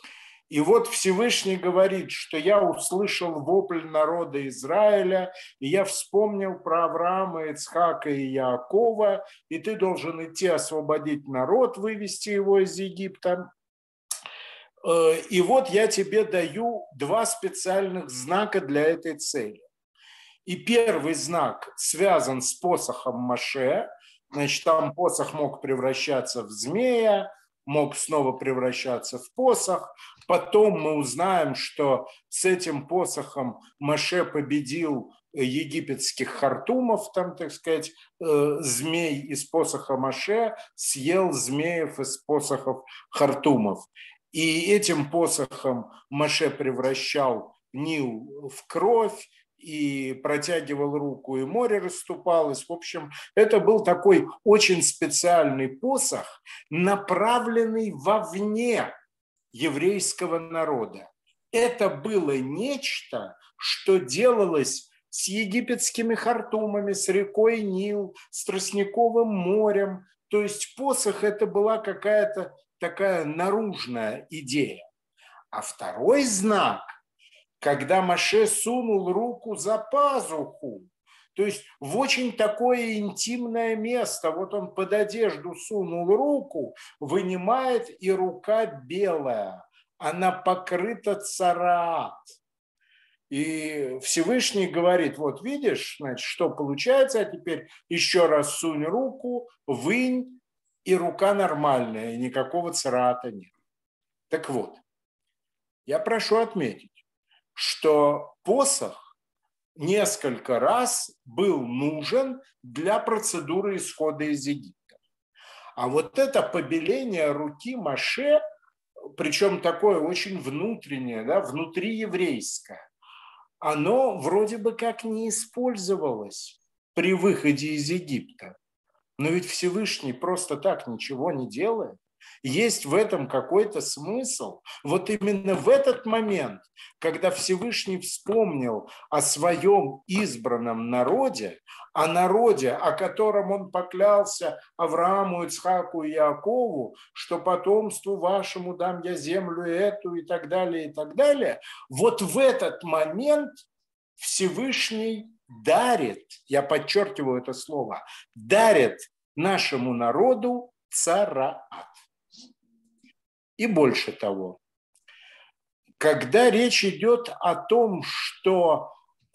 И вот Всевышний говорит, что я услышал вопль народа Израиля, и я вспомнил про Авраама, Ицхака и Яакова, и ты должен идти освободить народ, вывести его из Египта. И вот я тебе даю два специальных знака для этой цели. И первый знак связан с посохом Моше. Значит, там посох мог превращаться в змея, мог снова превращаться в посох. Потом мы узнаем, что с этим посохом Моше победил египетских хартумов, там, так сказать, змей из посоха Моше съел змеев из посохов хартумов. И этим посохом Моше превращал Нил в кровь, и протягивал руку, и море расступалось. В общем, это был такой очень специальный посох, направленный вовне еврейского народа. Это было нечто, что делалось с египетскими хартумами, с рекой Нил, с Тростниковым морем. То есть посох – это была какая-то такая наружная идея. А второй знак, когда Моше сунул руку за пазуху, то есть в очень такое интимное место, вот он под одежду сунул руку, вынимает, и рука белая, она покрыта цараат. И Всевышний говорит, вот видишь, значит, что получается, а теперь еще раз сунь руку, вынь, и рука нормальная, и никакого цараата нет. Так вот, я прошу отметить, что посох несколько раз был нужен для процедуры исхода из Египта. А вот это побеление руки Моше, причем такое очень внутреннее, да, внутриеврейское, оно вроде бы как не использовалось при выходе из Египта. Но ведь Всевышний просто так ничего не делает. Есть в этом какой-то смысл. Вот именно в этот момент, когда Всевышний вспомнил о своем избранном народе, о народе, о котором он поклялся Аврааму, Ицхаку и Яакову, что потомству вашему дам я землю эту и так далее, и так далее, вот в этот момент Всевышний дарит, я подчеркиваю это слово, дарит нашему народу цараат. И больше того, когда речь идет о том, что,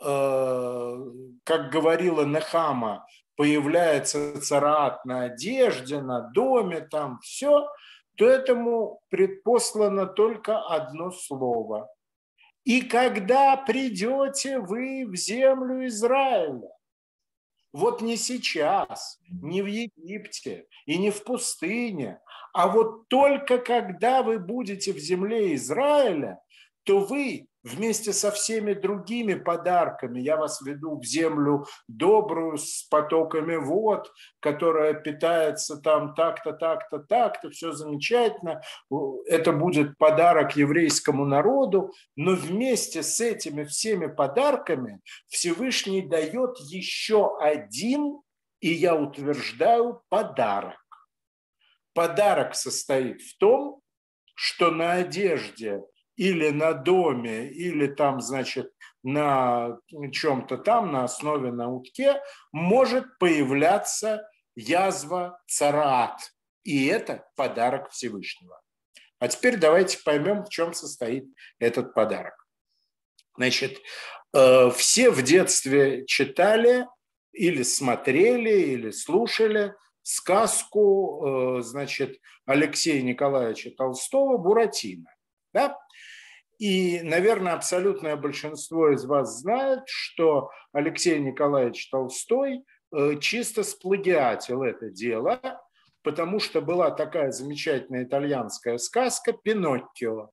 э, как говорила Нехама, появляется цараат на одежде, на доме, там все, то этому предпослано только одно слово. И когда придете вы в землю Израиля, вот не сейчас, не в Египте и не в пустыне, а вот только когда вы будете в земле Израиля, то вы вместе со всеми другими подарками, я вас веду в землю добрую с потоками вод, которая питается там так-то, так-то, так-то, все замечательно, это будет подарок еврейскому народу, но вместе с этими всеми подарками Всевышний дает еще один, и я утверждаю, подарок. Подарок состоит в том, что на одежде или на доме, или там, значит, на чем-то там, на основе на утке, может появляться язва цараат. И это подарок Всевышнего. А теперь давайте поймем, в чем состоит этот подарок. Значит, все в детстве читали или смотрели, или слушали сказку, значит, Алексея Николаевича Толстого «Буратино». Да? И, наверное, абсолютное большинство из вас знает, что Алексей Николаевич Толстой чисто сплагиатил это дело, потому что была такая замечательная итальянская сказка «Пиноккио».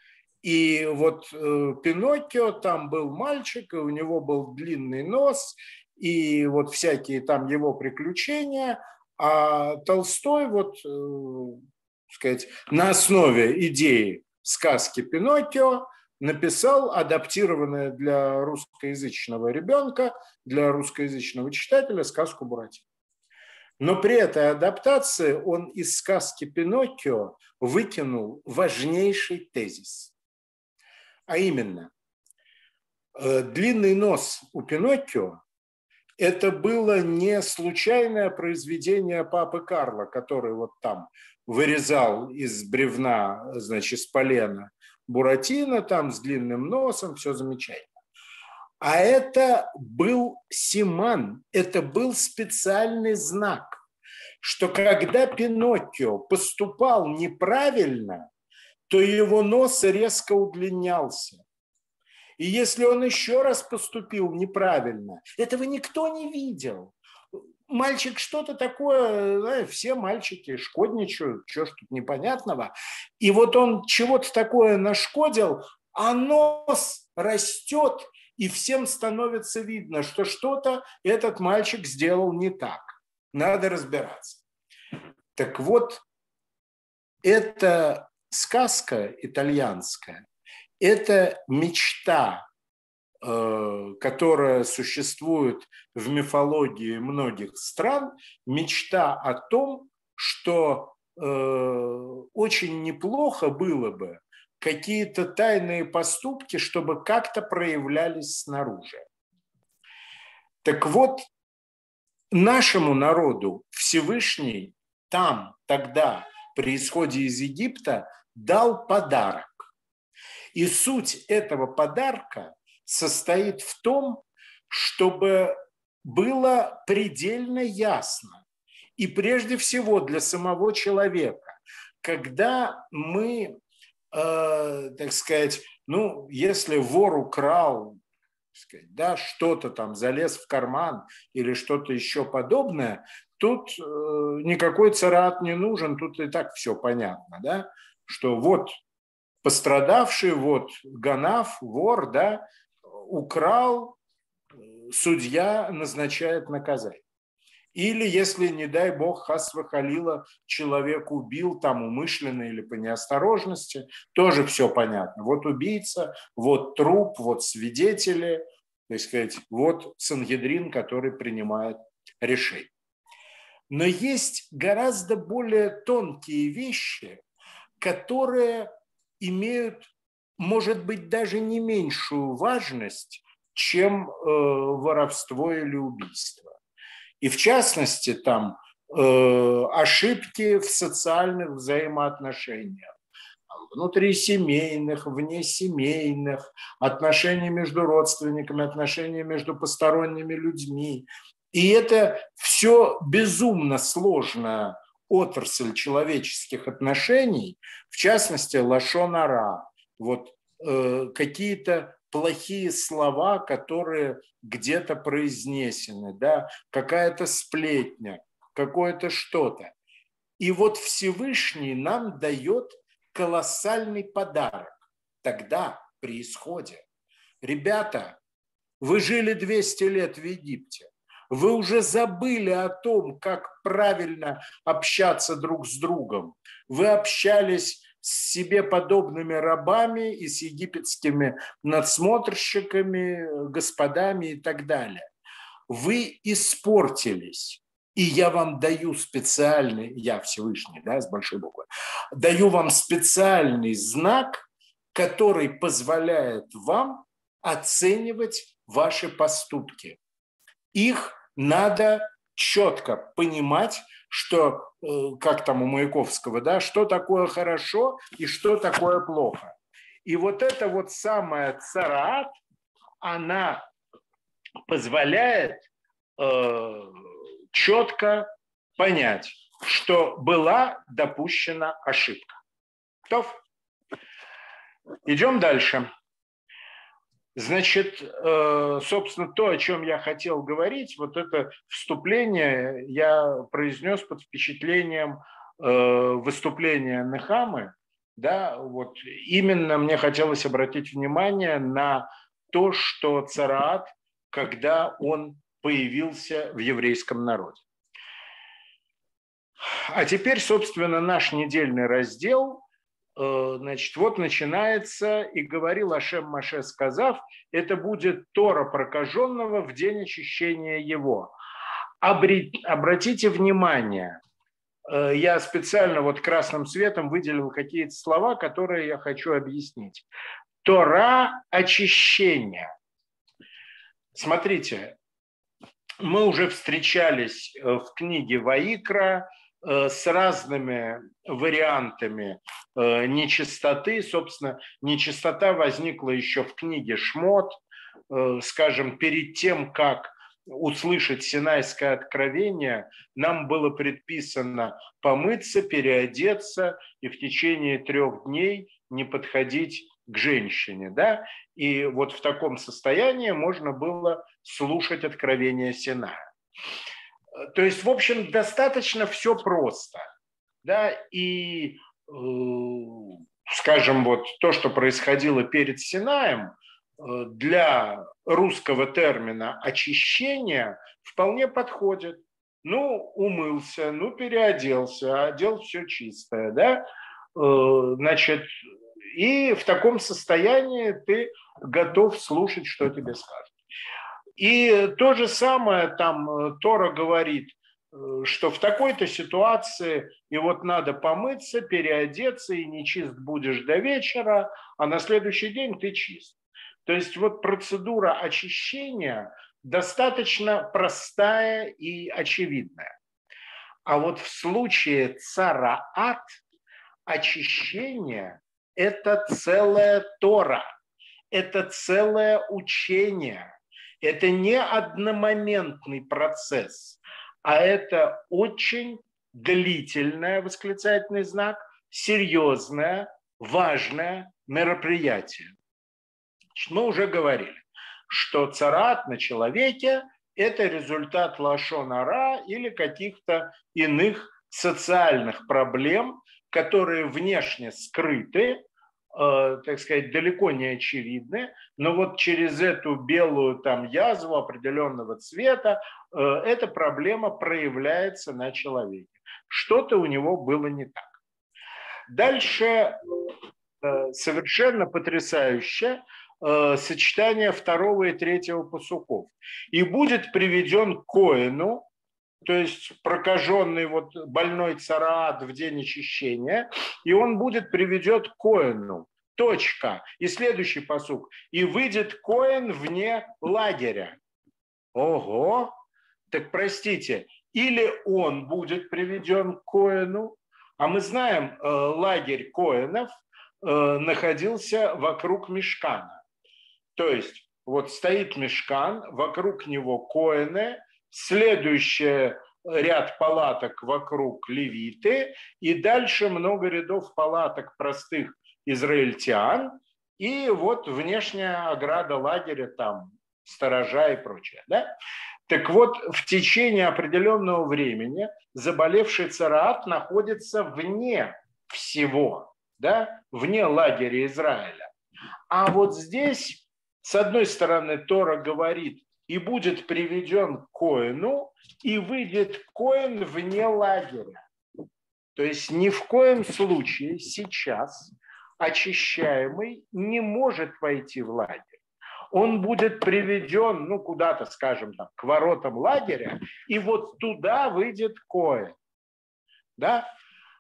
И вот Пиноккио, там был мальчик, и у него был длинный нос, и вот всякие там его приключения, а Толстой вот, так сказать, на основе идеи сказки «Пиноккио» написал адаптированную для русскоязычного ребенка, для русскоязычного читателя сказку «Буратино». Но при этой адаптации он из сказки «Пиноккио» выкинул важнейший тезис. А именно, длинный нос у Пиноккио – это было не случайное произведение папы Карла, который вот там вырезал из бревна, значит, из полена Буратино, там с длинным носом, все замечательно. А это был симан, это был специальный знак, что когда Пиноккио поступал неправильно, то его нос резко удлинялся. И если он еще раз поступил неправильно, этого никто не видел. Мальчик что-то такое, да, все мальчики шкодничают, что ж тут непонятного. И вот он чего-то такое нашкодил, а нос растет, и всем становится видно, что что-то этот мальчик сделал не так. Надо разбираться. Так вот, эта сказка итальянская, это мечта, которая существует в мифологии многих стран, мечта о том, что очень неплохо было бы какие-то тайные поступки, чтобы как-то проявлялись снаружи. Так вот, нашему народу Всевышний там, тогда, при исходе из Египта, дал подарок. И суть этого подарка состоит в том, чтобы было предельно ясно, и прежде всего для самого человека, когда мы, э, так сказать, ну, если вор украл, так сказать, да, что-то там, залез в карман или что-то еще подобное, тут э, никакой царат не нужен, тут и так все понятно, да, что вот пострадавший, вот ганав, вор, да, украл, судья назначает наказание. Или если, не дай бог, хас вахалила, человек убил там умышленно или по неосторожности, тоже все понятно. Вот убийца, вот труп, вот свидетели, так сказать, вот Сангедрин, который принимает решение. Но есть гораздо более тонкие вещи, которые имеют, может быть, даже не меньшую важность, чем э, воровство или убийство. И в частности, там э, ошибки в социальных взаимоотношениях, внутрисемейных, внесемейных, отношения между родственниками, отношения между посторонними людьми. И это все безумно сложная отрасль человеческих отношений, в частности, лашон ара, вот э, какие-то плохие слова, которые где-то произнесены, да, какая-то сплетня, какое-то что-то. И вот Всевышний нам дает колоссальный подарок тогда, при исходе. Ребята, вы жили двести лет в Египте, вы уже забыли о том, как правильно общаться друг с другом. Вы общались с себе подобными рабами и с египетскими надсмотрщиками, господами и так далее. Вы испортились. И я вам даю специальный, я Всевышний, да, с большой буквы, даю вам специальный знак, который позволяет вам оценивать ваши поступки. Их надо четко понимать, что, как там у Маяковского, да, что такое хорошо и что такое плохо. И вот эта вот самая цараат, она позволяет э, четко понять, что была допущена ошибка. Готов? Идем дальше. Значит, собственно, то, о чем я хотел говорить, вот это вступление я произнес под впечатлением выступления Нехамы. Да, вот именно мне хотелось обратить внимание на то, что цараат, когда он появился в еврейском народе. А теперь, собственно, наш недельный раздел. Значит, вот начинается, и говорил Ашем Моше, сказав, это будет Тора прокаженного в день очищения его. Обратите внимание, я специально вот красным цветом выделил какие-то слова, которые я хочу объяснить. Тора очищения. Смотрите, мы уже встречались в книге Ваикра с разными вариантами нечистоты. Собственно, нечистота возникла еще в книге Шмот, скажем, перед тем, как услышать Синайское откровение, нам было предписано помыться, переодеться и в течение трех дней не подходить к женщине. Да? И вот в таком состоянии можно было слушать откровение Синая. То есть, в общем, достаточно все просто. Да? И, э, скажем, вот то, что происходило перед Синаем, для русского термина очищение вполне подходит. Ну, умылся, ну, переоделся, одел все чистое, да? Значит, и в таком состоянии ты готов слушать, что тебе скажут. И то же самое там Тора говорит, что в такой-то ситуации и вот надо помыться, переодеться, и нечист будешь до вечера, а на следующий день ты чист. То есть вот процедура очищения достаточно простая и очевидная. А вот в случае цараат очищение – это целая Тора, это целое учение, это не одномоментный процесс, а это очень длительное, восклицательный знак, серьезное, важное мероприятие. Мы уже говорили, что цараат на человеке – это результат лашон ара или каких-то иных социальных проблем, которые внешне скрыты, э, так сказать, далеко не очевидны, но вот через эту белую там язву определенного цвета э, эта проблема проявляется на человеке. Что-то у него было не так. Дальше э, совершенно потрясающе сочетание второго и третьего пасуков. И будет приведен к коэну, то есть прокаженный вот больной цараат в день очищения, и он будет приведен к коэну. Точка. И следующий пасук. И выйдет коэн вне лагеря. Ого! Так простите, или он будет приведен к коэну, а мы знаем, лагерь коэнов находился вокруг мишкана. То есть вот стоит мишкан, вокруг него коэны, следующий ряд палаток вокруг левиты, и дальше много рядов палаток простых израильтян, и вот внешняя ограда лагеря, там сторожа и прочее. Да? Так вот, в течение определенного времени заболевший цараат находится вне всего, да? Вне лагеря Израиля. А вот здесь... С одной стороны, Тора говорит, и будет приведен к коэну, и выйдет коэн вне лагеря. То есть ни в коем случае сейчас очищаемый не может войти в лагерь. Он будет приведен, ну, куда-то, скажем, там, к воротам лагеря, и вот туда выйдет коэн. Да?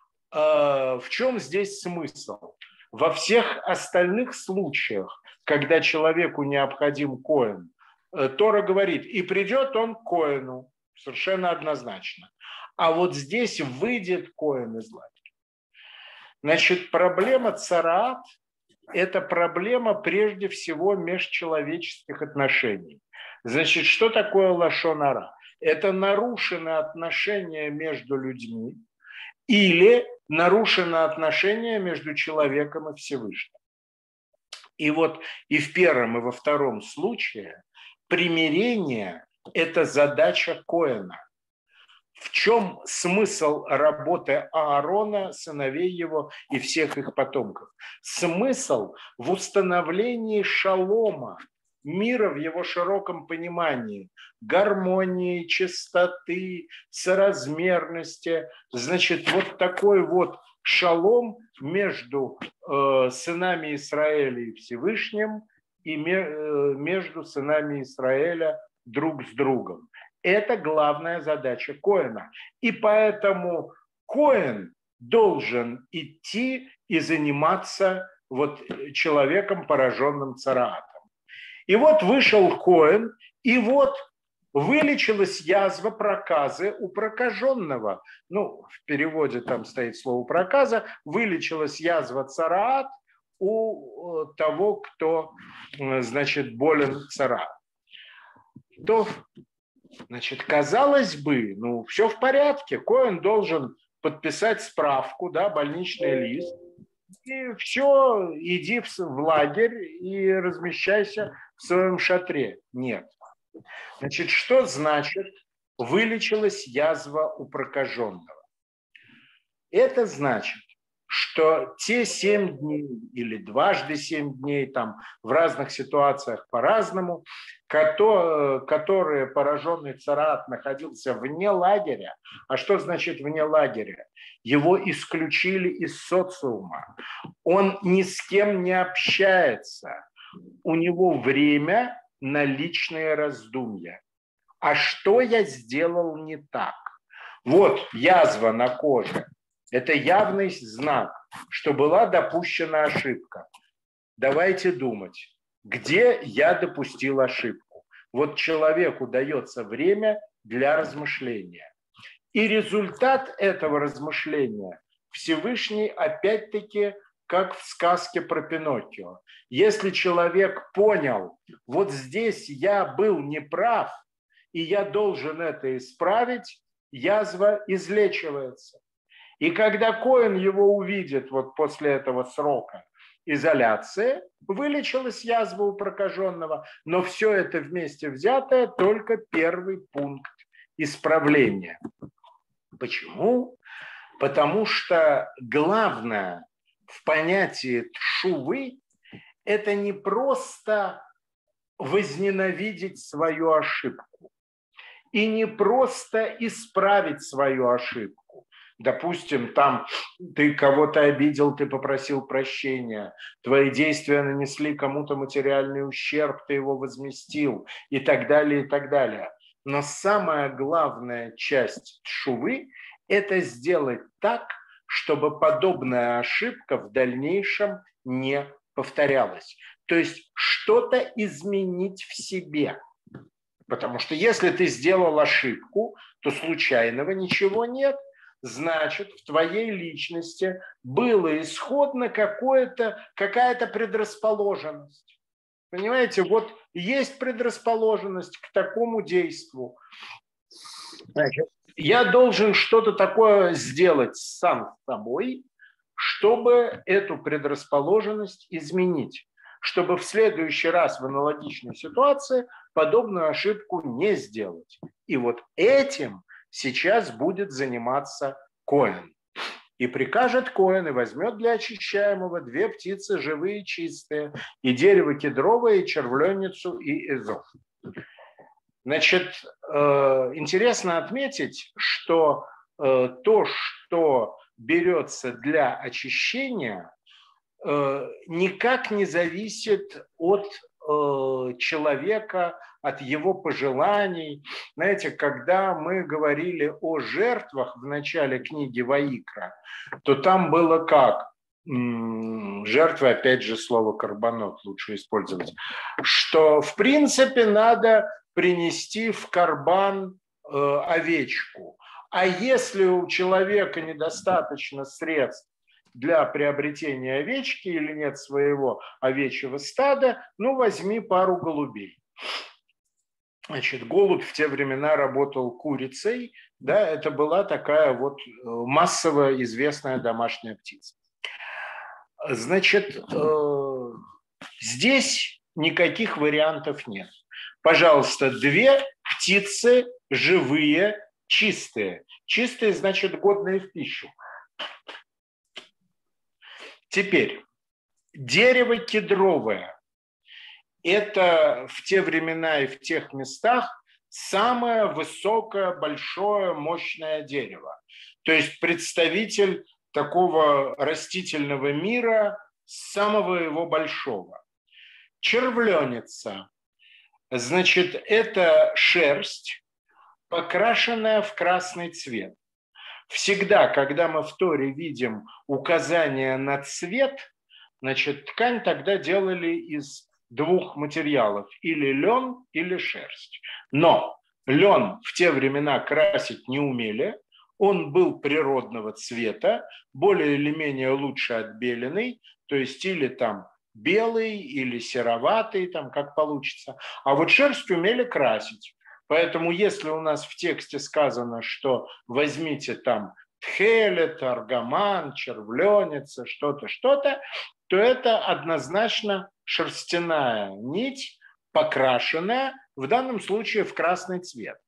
Э, в чем здесь смысл? Во всех остальных случаях, когда человеку необходим коэн, Тора говорит, и придет он к коэну, совершенно однозначно. А вот здесь выйдет коэн из лагеря. Значит, проблема цараат – это проблема прежде всего межчеловеческих отношений. Значит, что такое лашон ара? Это нарушенные отношения между людьми или нарушено отношение между человеком и Всевышним. И вот и в первом, и во втором случае примирение – это задача коэна. В чем смысл работы Аарона, сыновей его и всех их потомков? Смысл в установлении шалома, мира в его широком понимании, гармонии, чистоты, соразмерности. Значит, вот такой вот шалом между э, сынами Израиля и Всевышним и ме, э, между сынами Израиля друг с другом. Это главная задача коэна. И поэтому коэн должен идти и заниматься вот человеком, пораженным цараатом. И вот вышел Коэн, и вот вылечилась язва проказы у прокаженного. Ну, в переводе там стоит слово проказа. Вылечилась язва цараат у того, кто, значит, болен цараат. То, значит, казалось бы, ну, все в порядке. Коэн должен подписать справку, да, больничный лист. И все, иди в лагерь и размещайся в своем шатре. Нет. Значит, что значит вылечилась язва у прокаженного? Это значит, что те семь дней или дважды семь дней, там в разных ситуациях по-разному, которые пораженный цараат находился вне лагеря. А что значит вне лагеря? Его исключили из социума. Он ни с кем не общается. У него время на личные раздумья. А что я сделал не так? Вот язва на коже. Это явный знак, что была допущена ошибка. Давайте думать, где я допустил ошибку. Вот человеку дается время для размышления. И результат этого размышления Всевышний опять-таки как в сказке про Пиноккио. Если человек понял, вот здесь я был неправ, и я должен это исправить, язва излечивается. И когда Коэн его увидит вот после этого срока изоляции, вылечилась язва у прокаженного, но все это вместе взятое только первый пункт исправления. Почему? Потому что главное в понятии тшувы – это не просто возненавидеть свою ошибку и не просто исправить свою ошибку. Допустим, там ты кого-то обидел, ты попросил прощения, твои действия нанесли кому-то материальный ущерб, ты его возместил и так далее, и так далее. Но самая главная часть тшувы – это сделать так, чтобы подобная ошибка в дальнейшем не повторялась. То есть что-то изменить в себе. Потому что если ты сделал ошибку, то случайного ничего нет. Значит, в твоей личности было исходно какое-то, какая-то предрасположенность. Понимаете, вот есть предрасположенность к такому действию. Значит, я должен что-то такое сделать сам с собой, чтобы эту предрасположенность изменить, чтобы в следующий раз в аналогичной ситуации подобную ошибку не сделать. И вот этим сейчас будет заниматься Коэн. И прикажет Коэн, и возьмет для очищаемого две птицы живые, чистые, и дерево кедровое, и червленницу, и эзоп. Значит, интересно отметить, что то, что берется для очищения, никак не зависит от человека, от его пожеланий. Знаете, когда мы говорили о жертвах в начале книги Ваикра, то там было как? Жертвы, опять же, слово карбонот лучше использовать, что в принципе надо принести в карбан э, овечку. А если у человека недостаточно средств для приобретения овечки или нет своего овечьего стада, ну, возьми пару голубей. Значит, голубь в те времена работал курицей, да, это была такая вот массово известная домашняя птица. Значит, э, здесь никаких вариантов нет. Пожалуйста, две птицы живые, чистые. Чистые, значит, годные в пищу. Теперь, дерево кедровое – это в те времена и в тех местах самое высокое, большое, мощное дерево. То есть представитель такого растительного мира, самого его большого. Червленница, значит, это шерсть, покрашенная в красный цвет. Всегда, когда мы в Торе видим указание на цвет, Значит, ткань тогда делали из двух материалов, или лен, или шерсть. Но лен в те времена красить не умели, он был природного цвета, более или менее лучше отбеленный, то есть или там белый, или сероватый, там как получится. А вот шерсть умели красить. Поэтому если у нас в тексте сказано, что возьмите там тхелет, аргаман, червленец, что-то, что-то, то это однозначно шерстяная нить, покрашенная, в данном случае в красный цвет.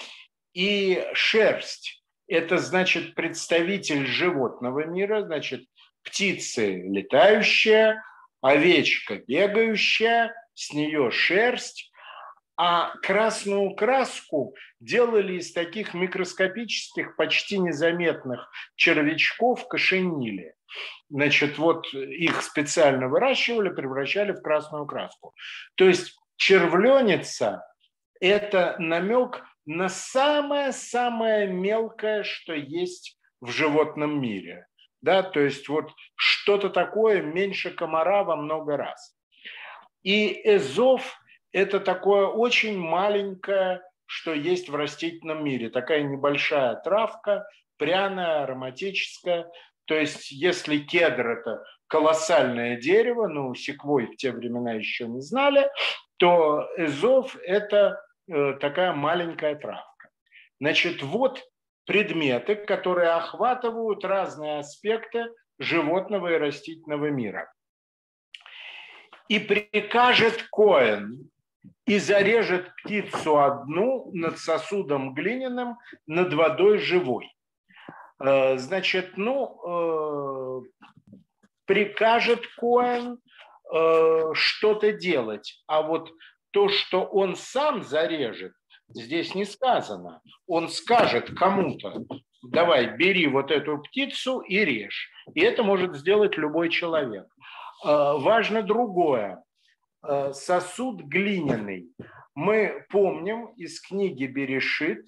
И шерсть – это значит представитель животного мира, значит птицы летающая, овечка бегающая, с нее шерсть. А красную краску делали из таких микроскопических, почти незаметных червячков кошенили. Значит, вот их специально выращивали, превращали в красную краску. То есть червленица – это намек на самое-самое мелкое, что есть в животном мире. Да, то есть вот что-то такое меньше комара во много раз. И эзов – это такое очень маленькое, что есть в растительном мире. Такая небольшая травка, пряная, ароматическая. То есть если кедр – это колоссальное дерево, ну, секвой в те времена еще не знали, то эзов – это э, такая маленькая травка. Значит, вот предметы, которые охватывают разные аспекты животного и растительного мира. И прикажет коэн, и зарежет птицу одну над сосудом глиняным, над водой живой. Значит, ну, прикажет коэн что-то делать, а вот то, что он сам зарежет, здесь не сказано. Он скажет кому-то: давай, бери вот эту птицу и режь. И это может сделать любой человек. Важно другое. Сосуд глиняный. Мы помним из книги Берешит,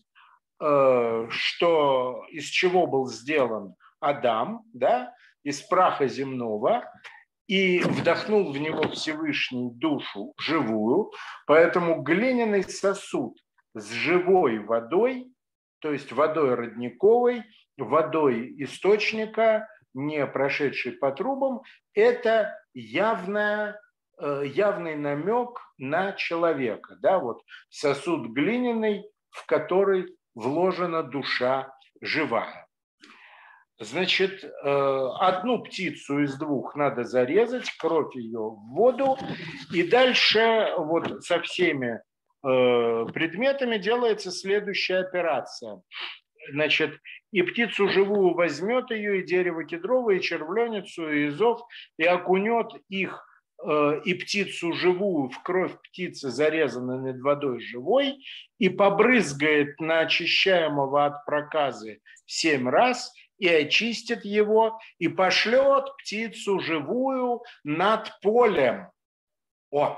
что из чего был сделан Адам, да, из праха земного, и вдохнул в него Всевышний душу живую, поэтому глиняный сосуд с живой водой, то есть водой родниковой, водой источника, не прошедшей по трубам, это явная явный намек на человека, да, вот сосуд глиняный, в который вложена душа живая. Значит, одну птицу из двух надо зарезать, кровь ее в воду, и дальше вот со всеми предметами делается следующая операция. Значит, и птицу живую возьмет ее, и дерево кедровое, и червленицу, и изов, и окунет их и птицу живую в кровь птицы, зарезанной над водой живой, и побрызгает на очищаемого от проказы семь раз, и очистит его, и пошлет птицу живую над полем. О!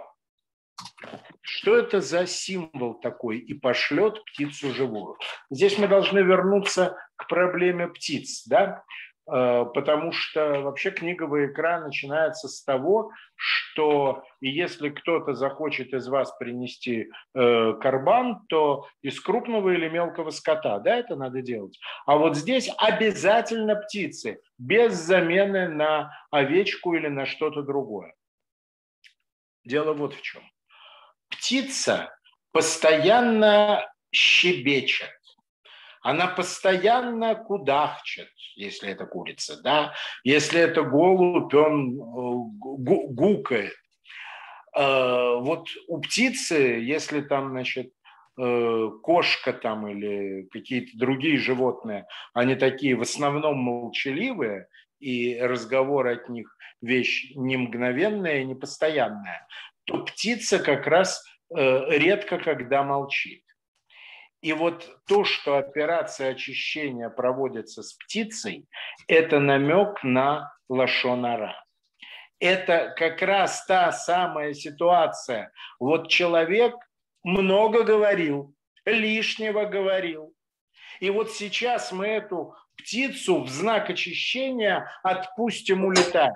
Что это за символ такой? И пошлет птицу живую. Здесь мы должны вернуться к проблеме птиц, да? Потому что вообще книга Ваикра начинается с того, что если кто-то захочет из вас принести э, карбан, то из крупного или мелкого скота, да, это надо делать. А вот здесь обязательно птицы, без замены на овечку или на что-то другое. Дело вот в чем. Птица постоянно щебечет. Она постоянно кудахчет, если это курица, да, если это голубь, он гукает. Вот у птицы, если там, значит, кошка там или какие-то другие животные, они такие в основном молчаливые, и разговор от них вещь не мгновенная, не постоянная, то птица как раз редко когда молчит. И вот то, что операция очищения проводится с птицей, это намек на лашон ара. Это как раз та самая ситуация. Вот человек много говорил, лишнего говорил. И вот сейчас мы эту птицу в знак очищения отпустим улетать.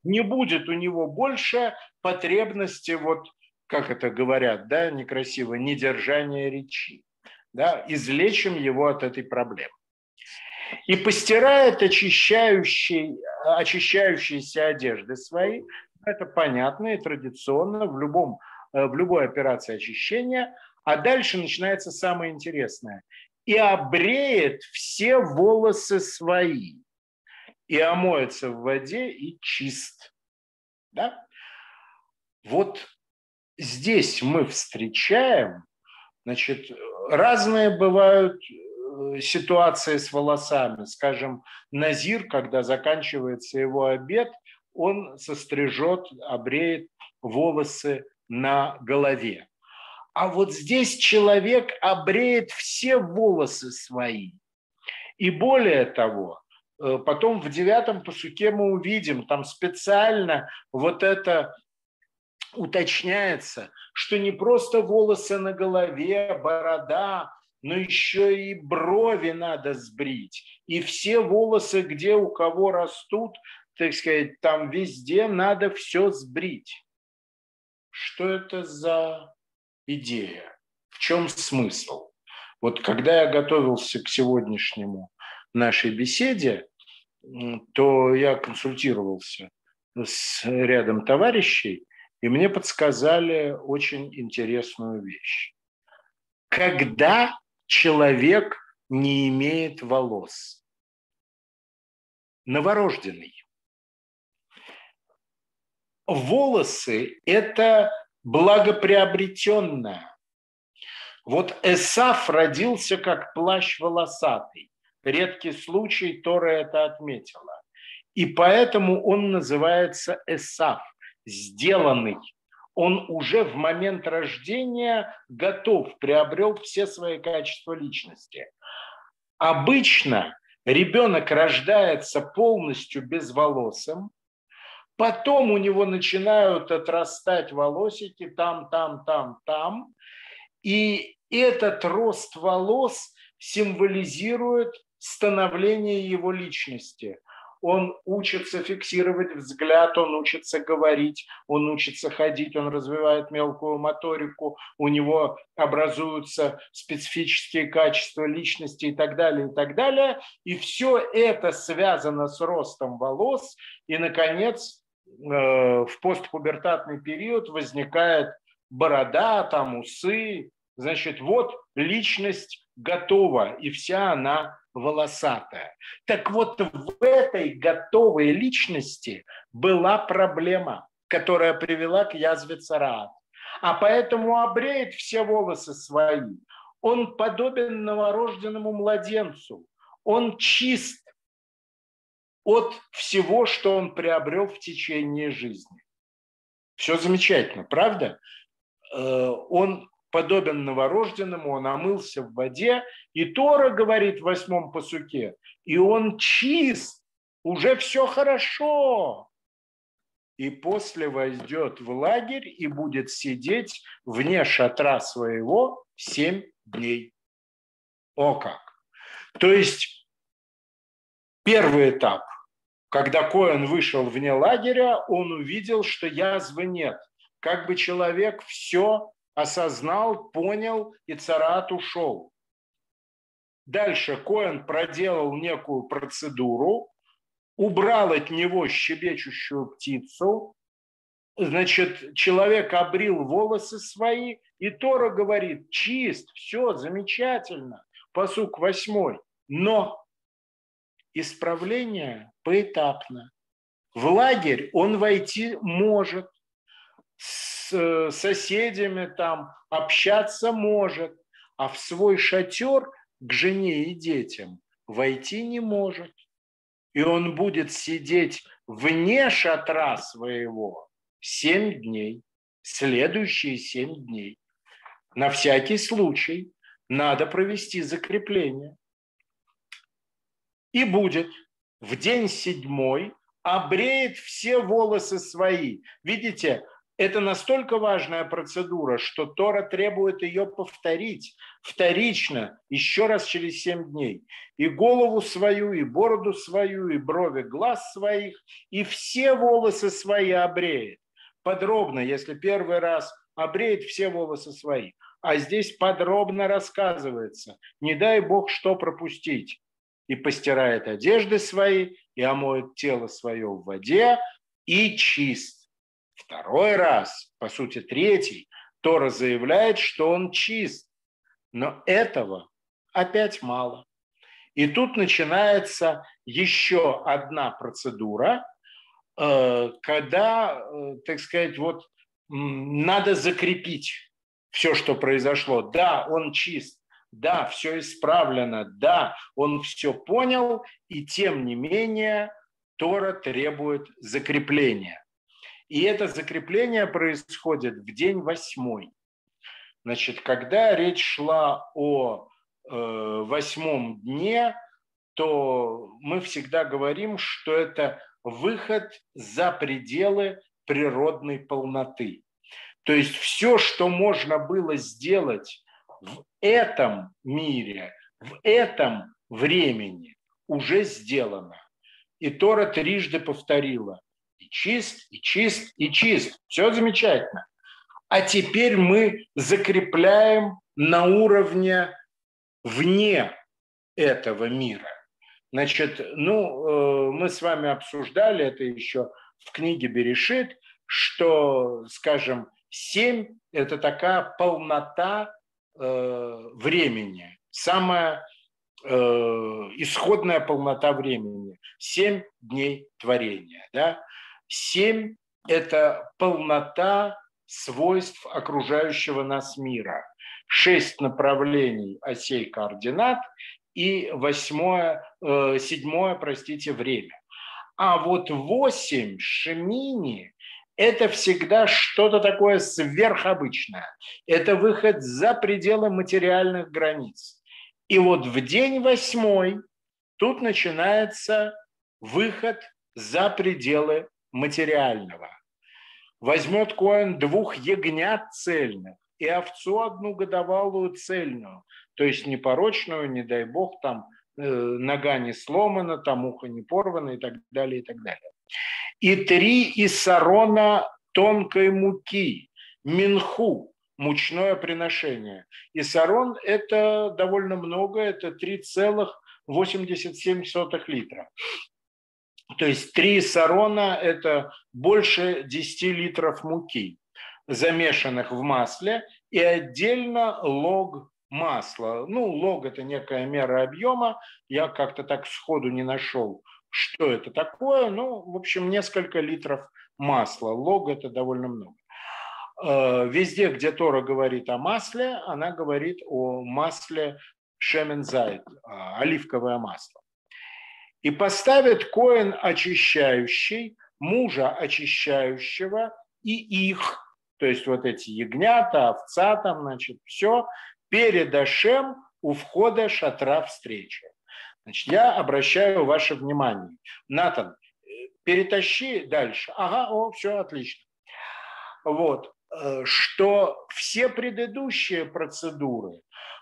не будет у него больше потребности, вот как это говорят, да, некрасиво, недержания речи. Да, излечим его от этой проблемы. И постирает очищающий, очищающиеся одежды свои. Это понятно и традиционно в, любом, в любой операции очищения. А дальше начинается самое интересное. И обреет все волосы свои. И омоется в воде и чист. Да? Вот здесь мы встречаем, значит, разные бывают ситуации с волосами. Скажем, назир, когда заканчивается его обед, он сострижет, обреет волосы на голове. А вот здесь человек обреет все волосы свои. И более того, потом в девятом пасуке мы увидим, там специально вот это уточняется, что не просто волосы на голове, борода, но еще и брови надо сбрить. И все волосы, где у кого растут, так сказать, там везде надо все сбрить. Что это за идея? В чем смысл? Вот когда я готовился к сегодняшнему нашей беседе, то я консультировался с рядом товарищей, и мне подсказали очень интересную вещь. Когда человек не имеет волос? Новорожденный. Волосы – это благоприобретенное. Вот Эсав родился как плащ волосатый. Редкий случай, Тора это отметила. И поэтому он называется Эсав, сделанный. Он уже в момент рождения готов, приобрел все свои качества личности. Обычно ребенок рождается полностью безволосым, потом у него начинают отрастать волосики там, там, там, там, и этот рост волос символизирует становление его личности. Он учится фиксировать взгляд, он учится говорить, он учится ходить, он развивает мелкую моторику, у него образуются специфические качества личности и так далее, и так далее. И все это связано с ростом волос. И, наконец, в постпубертатный период возникает борода, там усы. Значит, вот личность готова, и вся она волосатая. Так вот, в этой готовой личности была проблема, которая привела к язве цараат. А поэтому обреет все волосы свои. Он подобен новорожденному младенцу. Он чист от всего, что он приобрел в течение жизни. Все замечательно, правда? Он подобен новорожденному, он омылся в воде, и Тора говорит в восьмом пасуке, и он чист, уже все хорошо. И после войдет в лагерь и будет сидеть вне шатра своего семь дней. О как! То есть первый этап, когда Коэн вышел вне лагеря, он увидел, что язвы нет. Как бы человек все осознал, понял, и цараат ушел. Дальше Коэн проделал некую процедуру, убрал от него щебечущую птицу, значит, человек обрил волосы свои, и Тора говорит, чист, все, замечательно, пасук восьмой. Но исправление поэтапно. В лагерь он войти может, с соседями там общаться может, а в свой шатер к жене и детям войти не может. И он будет сидеть вне шатра своего семь дней, следующие семь дней. На всякий случай надо провести закрепление. И будет в день седьмой обреет все волосы свои. Видите, это настолько важная процедура, что Тора требует ее повторить вторично, еще раз через семь дней. И голову свою, и бороду свою, и брови глаз своих, и все волосы свои обреет. Подробно, если первый раз обреет все волосы свои. А здесь подробно рассказывается, не дай Бог что пропустить. И постирает одежды свои, и омоет тело свое в воде, и чист. Второй раз, по сути третий, Тора заявляет, что он чист. Но этого опять мало. И тут начинается еще одна процедура, когда, так сказать, вот надо закрепить все, что произошло. Да, он чист, да, все исправлено, да, он все понял, и тем не менее Тора требует закрепления. И это закрепление происходит в день восьмой. Значит, когда речь шла о э, восьмом дне, то мы всегда говорим, что это выход за пределы природной полноты. То есть все, что можно было сделать в этом мире, в этом времени, уже сделано. И Тора трижды повторила: и чист, и чист, и чист. Все замечательно. А теперь мы закрепляем на уровне вне этого мира. Значит, ну, мы с вами обсуждали это еще в книге Берешит, что, скажем, семь – это такая полнота э, времени, самая э, исходная полнота времени. Семь дней творения. Да? Семь – это полнота свойств окружающего нас мира. Шесть направлений осей координат и восьмое, э, седьмое, простите, время. А вот восемь шемини – это всегда что-то такое сверхобычное. Это выход за пределы материальных границ. И вот в день восьмой тут начинается выход за пределы материального. Возьмет коэн двух ягнят цельных и овцу одну годовалую цельную, то есть непорочную, не дай бог, там э, нога не сломана, там ухо не порвано и так далее, и так далее. И три иссарона тонкой муки, минху, мучное приношение. Иссарон – это довольно много, это три целых восемьдесят семь сотых литра. То есть три иссарона – это больше десяти литров муки, замешанных в масле, и отдельно лог масла. Ну, лог – это некая мера объема, я как-то так сходу не нашел, что это такое. Ну, в общем, несколько литров масла. Лог – это довольно много. Везде, где Тора говорит о масле, она говорит о масле шемен-зайт, оливковое масло. И поставит коэн очищающий, мужа очищающего и их, то есть вот эти ягнята, овца там, значит, все, перед Ашем у входа шатра встречи. Значит, я обращаю ваше внимание. Натан, перетащи дальше. Ага, о, все отлично. Вот, что все предыдущие процедуры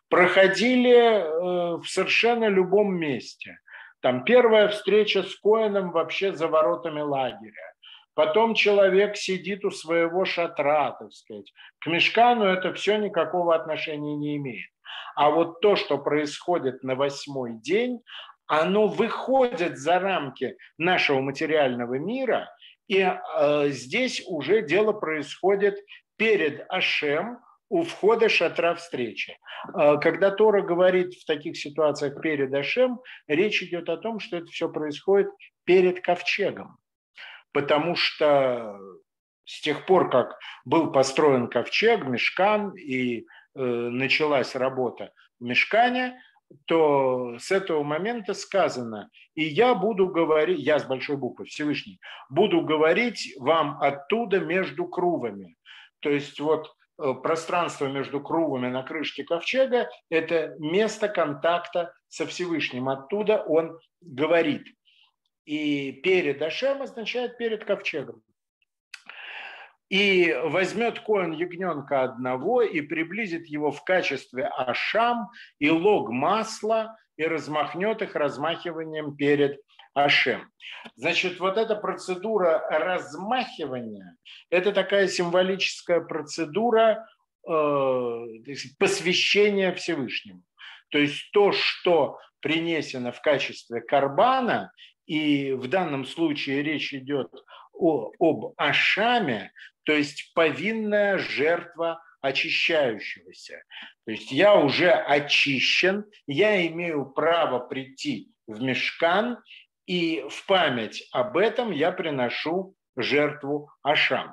проходили в совершенно любом месте. Там первая встреча с коэном вообще за воротами лагеря. Потом человек сидит у своего шатра, так сказать. К мишкану это все никакого отношения не имеет. А вот то, что происходит на восьмой день, оно выходит за рамки нашего материального мира, и э, здесь уже дело происходит перед Ашем, у входа шатра встречи. Когда Тора говорит в таких ситуациях перед Ашем, речь идет о том, что это все происходит перед ковчегом. Потому что с тех пор, как был построен ковчег, мишкан, и э, началась работа в мишкане, то с этого момента сказано: и я буду говорить, я с большой буквы, Всевышний, буду говорить вам оттуда между крувами. То есть вот пространство между крувами на крышке ковчега – это место контакта со Всевышним. Оттуда он говорит. И перед Ашем означает перед ковчегом. И возьмет коэн ягненка одного и приблизит его в качестве ашам и лог масла и размахнет их размахиванием перед Ашем. Значит, вот эта процедура размахивания, это такая символическая процедура э, посвящения Всевышнему. То есть то, что принесено в качестве карбана, и в данном случае речь идет о, об ашаме, то есть повинная жертва очищающегося. То есть я уже очищен, я имею право прийти в мишкан, и в память об этом я приношу жертву ашам.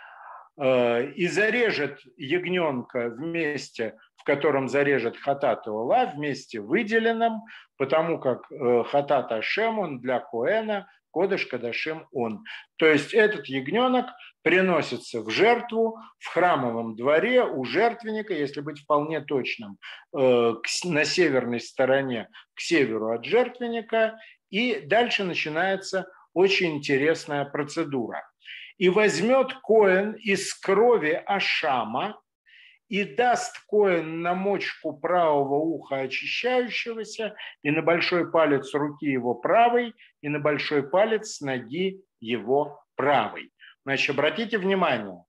И зарежет ягненка в месте, в котором зарежет хатат и ола, вместе выделенном, потому как хатат ашем, он для коэна, кодеш кадашим он. То есть этот ягненок приносится в жертву в храмовом дворе у жертвенника, если быть вполне точным, на северной стороне, к северу от жертвенника, и дальше начинается очень интересная процедура. И возьмет коэн из крови ашама и даст коэн на мочку правого уха очищающегося и на большой палец руки его правой и на большой палец ноги его правой. Значит, обратите внимание,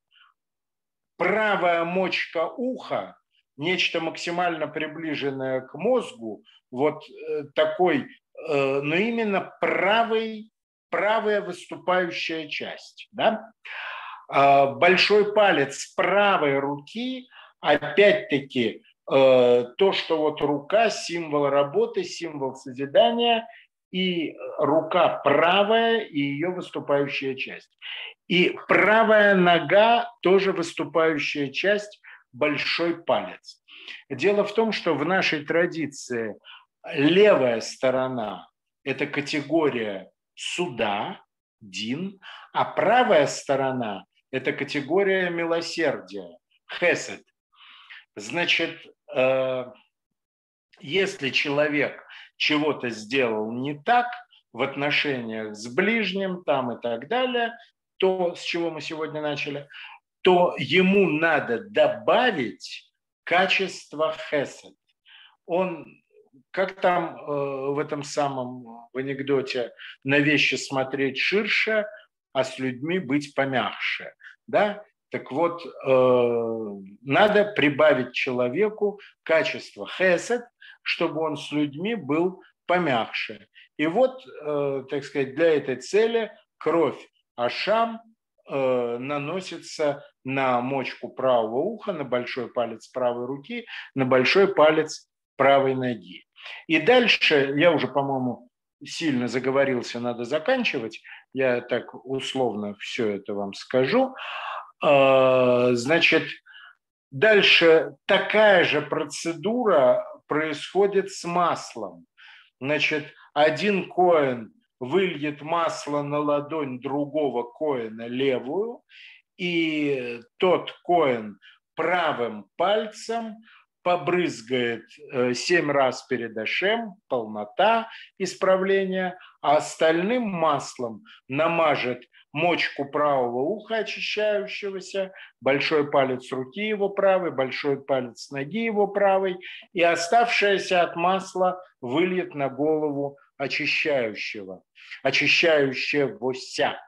правая мочка уха, нечто максимально приближенное к мозгу, вот такой, но именно правый, правая выступающая часть. Да? Большой палец правой руки, опять-таки, то, что вот рука, символ работы, символ созидания, и рука правая, и ее выступающая часть. И правая нога, тоже выступающая часть, большой палец. Дело в том, что в нашей традиции левая сторона – это категория суда, дин, а правая сторона – это категория милосердия, хесед. Значит, если человек чего-то сделал не так в отношениях с ближним там и так далее, то, с чего мы сегодня начали, то ему надо добавить качество хесед. Он, как там э, в этом самом в анекдоте, на вещи смотреть ширше, а с людьми быть помягче. Да? Так вот, э, надо прибавить человеку качество хесед, чтобы он с людьми был помягче. И вот, э, так сказать, для этой цели кровь ашам э, наносится на мочку правого уха, на большой палец правой руки, на большой палец правой ноги. И дальше, я уже, по-моему, сильно заговорился, надо заканчивать, я так условно все это вам скажу. Э, значит, дальше такая же процедура происходит с маслом. Значит, один коэн выльет масло на ладонь другого коэна левую, и тот коэн правым пальцем побрызгает семь раз перед Ашем, полнота исправления, а остальным маслом намажет мочку правого уха очищающегося, большой палец руки его правой, большой палец ноги его правой, и оставшееся от масла выльет на голову очищающего, очищающегося.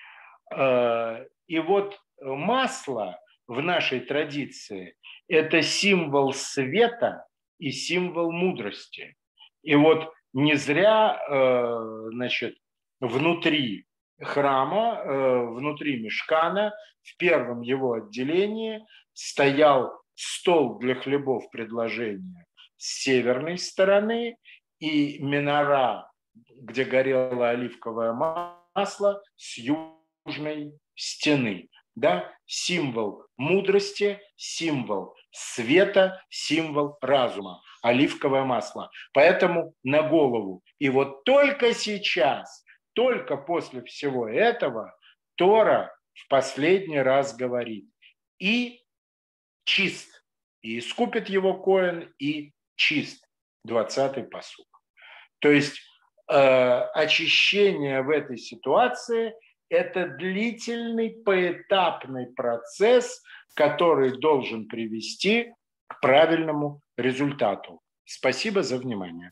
И вот масло в нашей традиции – это символ света и символ мудрости. И вот не зря, значит, внутри храма, внутри мишкана, в первом его отделении стоял стол для хлебов предложения с северной стороны и минора, где горело оливковое масло, с южной стены. Да? Символ мудрости, символ света, символ разума, оливковое масло. Поэтому на голову. И вот только сейчас, только после всего этого Тора в последний раз говорит: и чист, и искупит его коэн, и чист. двадцатый пасук. То есть э, очищение в этой ситуации это длительный поэтапный процесс, который должен привести к правильному результату. Спасибо за внимание.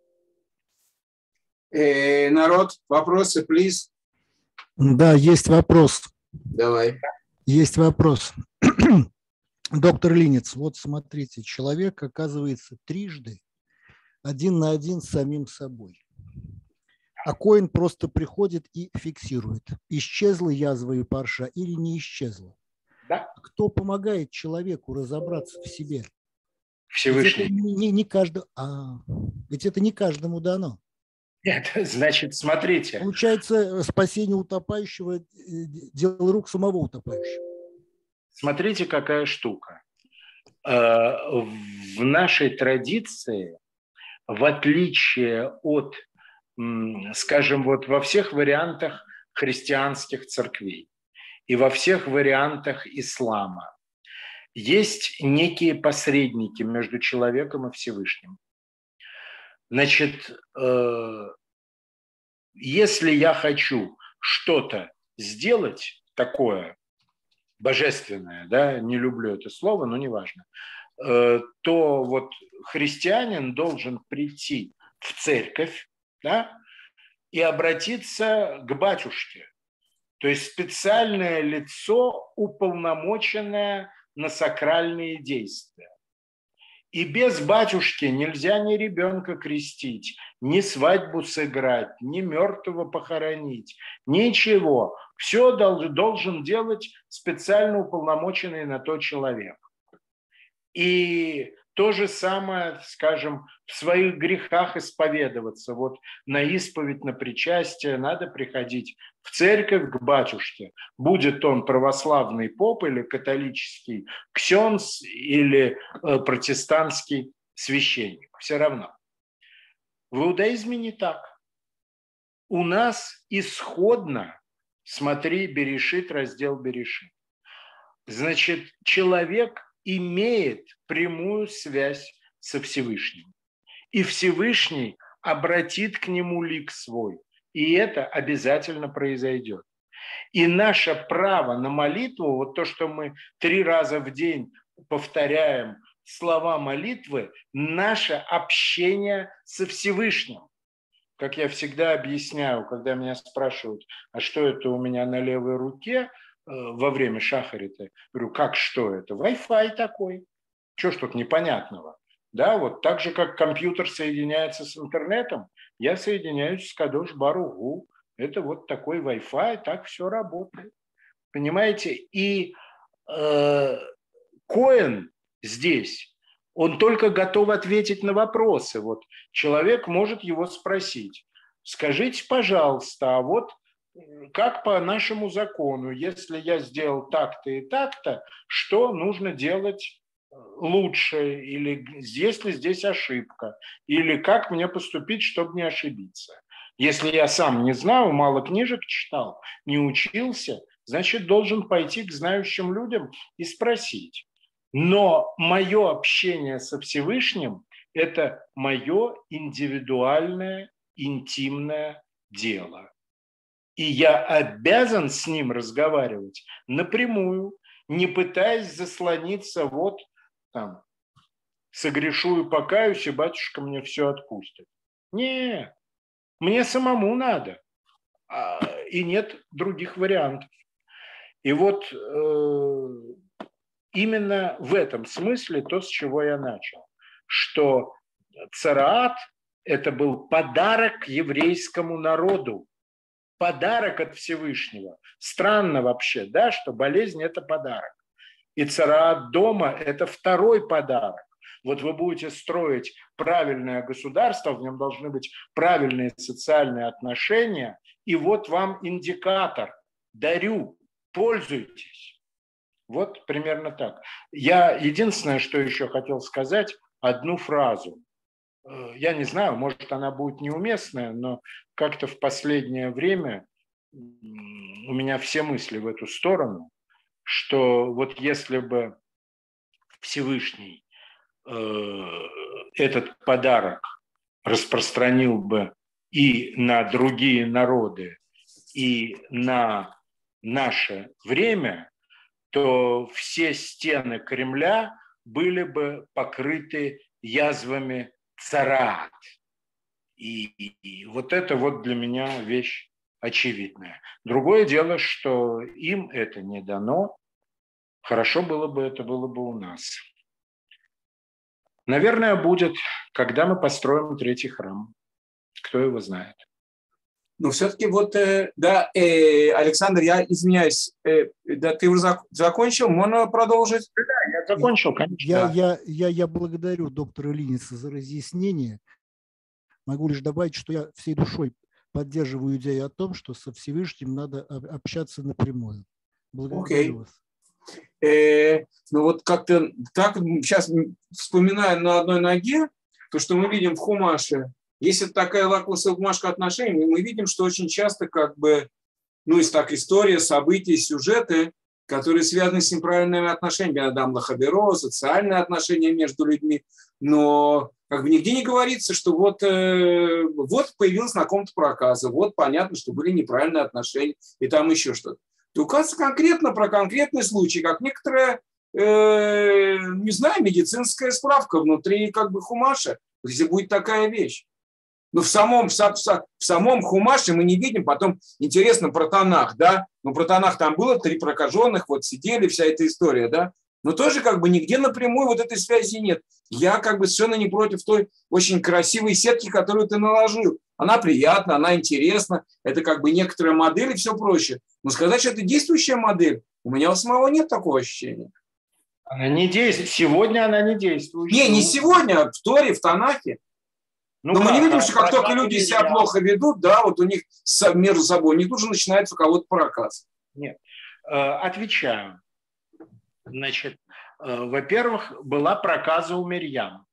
Э, народ, вопросы, please. Да, есть вопрос. Давай. Есть вопрос. Доктор Линец, вот смотрите, человек оказывается трижды один на один с самим собой. А Коэн просто приходит и фиксирует, исчезла язва и парша или не исчезла. Да. Кто помогает человеку разобраться в себе? Всевышний. Ведь это не, не каждому, а, ведь это не каждому дано. Нет, значит, смотрите. Получается, спасение утопающего – дело рук самого утопающего. Смотрите, какая штука. В нашей традиции, в отличие от, скажем, вот во всех вариантах христианских церквей и во всех вариантах ислама, есть некие посредники между человеком и Всевышним. Значит, если я хочу что-то сделать такое, божественное, да, не люблю это слово, но неважно, то вот христианин должен прийти в церковь, да, и обратиться к батюшке. То есть специальное лицо, уполномоченное на сакральные действия. И без батюшки нельзя ни ребенка крестить, ни свадьбу сыграть, ни мертвого похоронить, ничего. Все должен делать специально уполномоченный на то человек. И то же самое, скажем, в своих грехах исповедоваться. Вот на исповедь, на причастие надо приходить в церковь к батюшке. Будет он православный поп или католический ксенз или э, протестантский священник. Все равно. В иудаизме не так. У нас исходно, смотри, Берешит, раздел Берешит. Значит, человек имеет прямую связь со Всевышним. И Всевышний обратит к нему лик свой. И это обязательно произойдет. И наше право на молитву, вот то, что мы три раза в день повторяем слова молитвы, наше общение со Всевышним. Как я всегда объясняю, когда меня спрашивают, а что это у меня на левой руке во время шахарита, говорю, как что это? Wi-Fi такой. Что ж тут непонятного? Да, вот так же, как компьютер соединяется с интернетом, я соединяюсь с Кадош Барух Гу. Это вот такой Wi-Fi, так все работает. Понимаете? И э, Коэн здесь, он только готов ответить на вопросы. Вот человек может его спросить. Скажите, пожалуйста, а вот как по нашему закону, если я сделал так-то и так-то, что нужно делать лучше, или есть ли здесь ошибка, или как мне поступить, чтобы не ошибиться. Если я сам не знаю, мало книжек читал, не учился, значит, должен пойти к знающим людям и спросить. Но мое общение со Всевышним – это мое индивидуальное, интимное дело. И я обязан с ним разговаривать напрямую, не пытаясь заслониться, вот там, согрешу и покаюсь, и батюшка мне все отпустит. Нет, мне самому надо, и нет других вариантов. И вот э, именно в этом смысле то, с чего я начал, что цараат – это был подарок еврейскому народу, подарок от Всевышнего. Странно вообще, да, что болезнь – это подарок. И цараат дома – это второй подарок. Вот вы будете строить правильное государство, в нем должны быть правильные социальные отношения, и вот вам индикатор. Дарю, пользуйтесь. Вот примерно так. Я единственное, что еще хотел сказать, одну фразу. Я не знаю, может, она будет неуместная, но как-то в последнее время у меня все мысли в эту сторону, что вот если бы Всевышний э, этот подарок распространил бы и на другие народы, и на наше время, то все стены Кремля были бы покрыты язвами цараат. И, и, и вот это вот для меня вещь очевидная. Другое дело, что им это не дано. Хорошо было бы, это было бы у нас. Наверное, будет, когда мы построим третий храм. Кто его знает. Но все-таки вот, э, да, э, Александр, я извиняюсь, э, да, ты уже зак- закончил, можно продолжить? Да, я закончил, конечно. Я, я, я, я благодарю доктора Линица за разъяснение. Могу лишь добавить, что я всей душой поддерживаю идею о том, что со Всевышним надо общаться напрямую. Благодарю okay. вас. Э, ну вот как-то так, сейчас вспоминаю на одной ноге, то, что мы видим в Хумаше. Если такая лакмусовая бумажка отношений, мы видим, что очень часто как бы, ну, есть так история, события, сюжеты, которые связаны с неправильными отношениями, Адам Лахаберо, социальные отношения между людьми, но как бы нигде не говорится, что вот, э, вот появилась на ком-то проказа, вот понятно, что были неправильные отношения и там еще что-то. То указывается конкретно про конкретный случай, как некоторая, э, не знаю, медицинская справка внутри как бы Хумаша, где будет такая вещь. Но в самом, в, в, в самом Хумаше мы не видим, потом интересно про Танах, да, но про Танах там было три прокаженных, вот сидели, вся эта история, да, но тоже как бы нигде напрямую вот этой связи нет. Я как бы совершенно не против той очень красивой сетки, которую ты наложил. Она приятна, она интересна, это как бы некоторая модель и все проще. Но сказать, что это действующая модель, у меня у самого нет такого ощущения. Она не действует. Сегодня она не действует. Не, не сегодня, а в Торе, в Танахе. Ну, Но как? мы не видим, что как только люди нельзя. себя плохо ведут, да, вот у них между собой, у них тут же начинается у кого-то проказ. Нет. Отвечаю. Значит, во-первых, была проказа у Мирьям.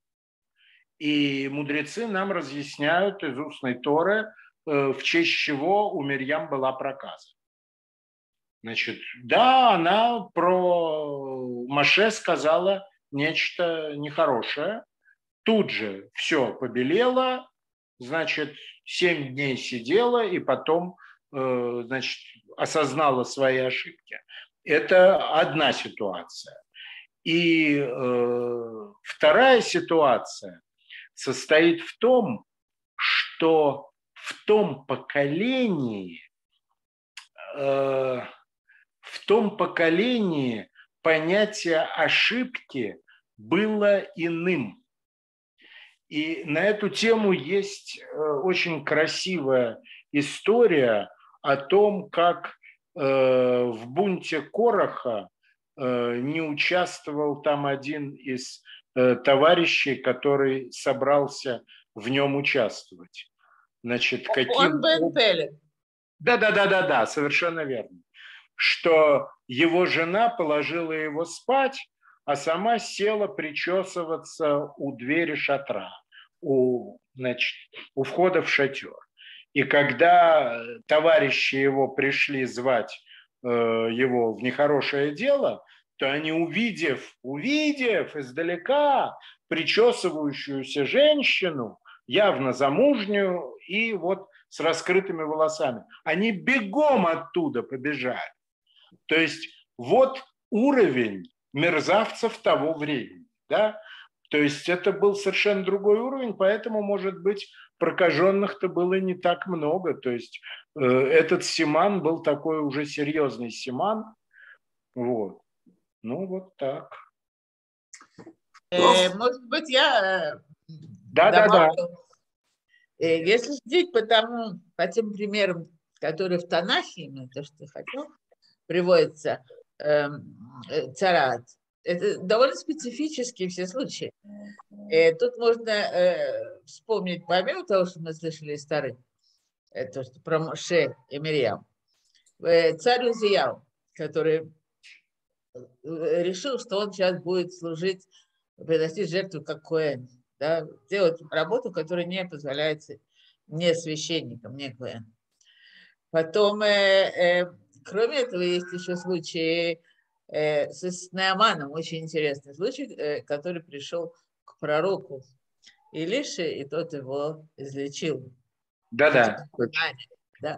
И мудрецы нам разъясняют из устной Торы, в честь чего у Мирьям была проказа. Значит, да, она про Моше сказала нечто нехорошее. Тут же все побелело, значит, семь дней сидела и потом, значит, осознала свои ошибки. Это одна ситуация. И э, вторая ситуация состоит в том, что в том поколении, э, в том поколении понятие ошибки было иным. И на эту тему есть очень красивая история о том, как э, в бунте Кораха э, не участвовал там один из э, товарищей, который собрался в нем участвовать. Значит, каким... Он Бен Пелет. Да-да-да-да-да, совершенно верно. Что его жена положила его спать, а сама села причесываться у двери шатра, у, значит, у входа в шатер. И когда товарищи его пришли звать э, его в нехорошее дело, то они, увидев, увидев издалека причесывающуюся женщину, явно замужнюю и вот с раскрытыми волосами, они бегом оттуда побежали. То есть вот уровень мерзавцев того времени, да? То есть это был совершенно другой уровень, поэтому, может быть, прокаженных-то было не так много. То есть э, этот симан был такой уже серьезный симан. Вот. Ну, вот так. Э, может быть, я да, добавлю. Да, да. Э, если судить по, тому, по тем примерам, которые в Танахе, именно то, что я хотел, приводится, э, э, царат, это довольно специфические все случаи. Э, тут можно э, вспомнить, помимо того, что мы слышали из Торы, то, что про Моше и Мирьям, э, царь Узиял, который решил, что он сейчас будет служить, приносить жертву как коэн, да, делать работу, которая не позволяется не священникам, не коэн. Потом, э, э, кроме этого, есть еще случаи э, с Нааманом, очень интересный случай, э, который пришел к пророку Илише, и тот его излечил. Да-да. Да.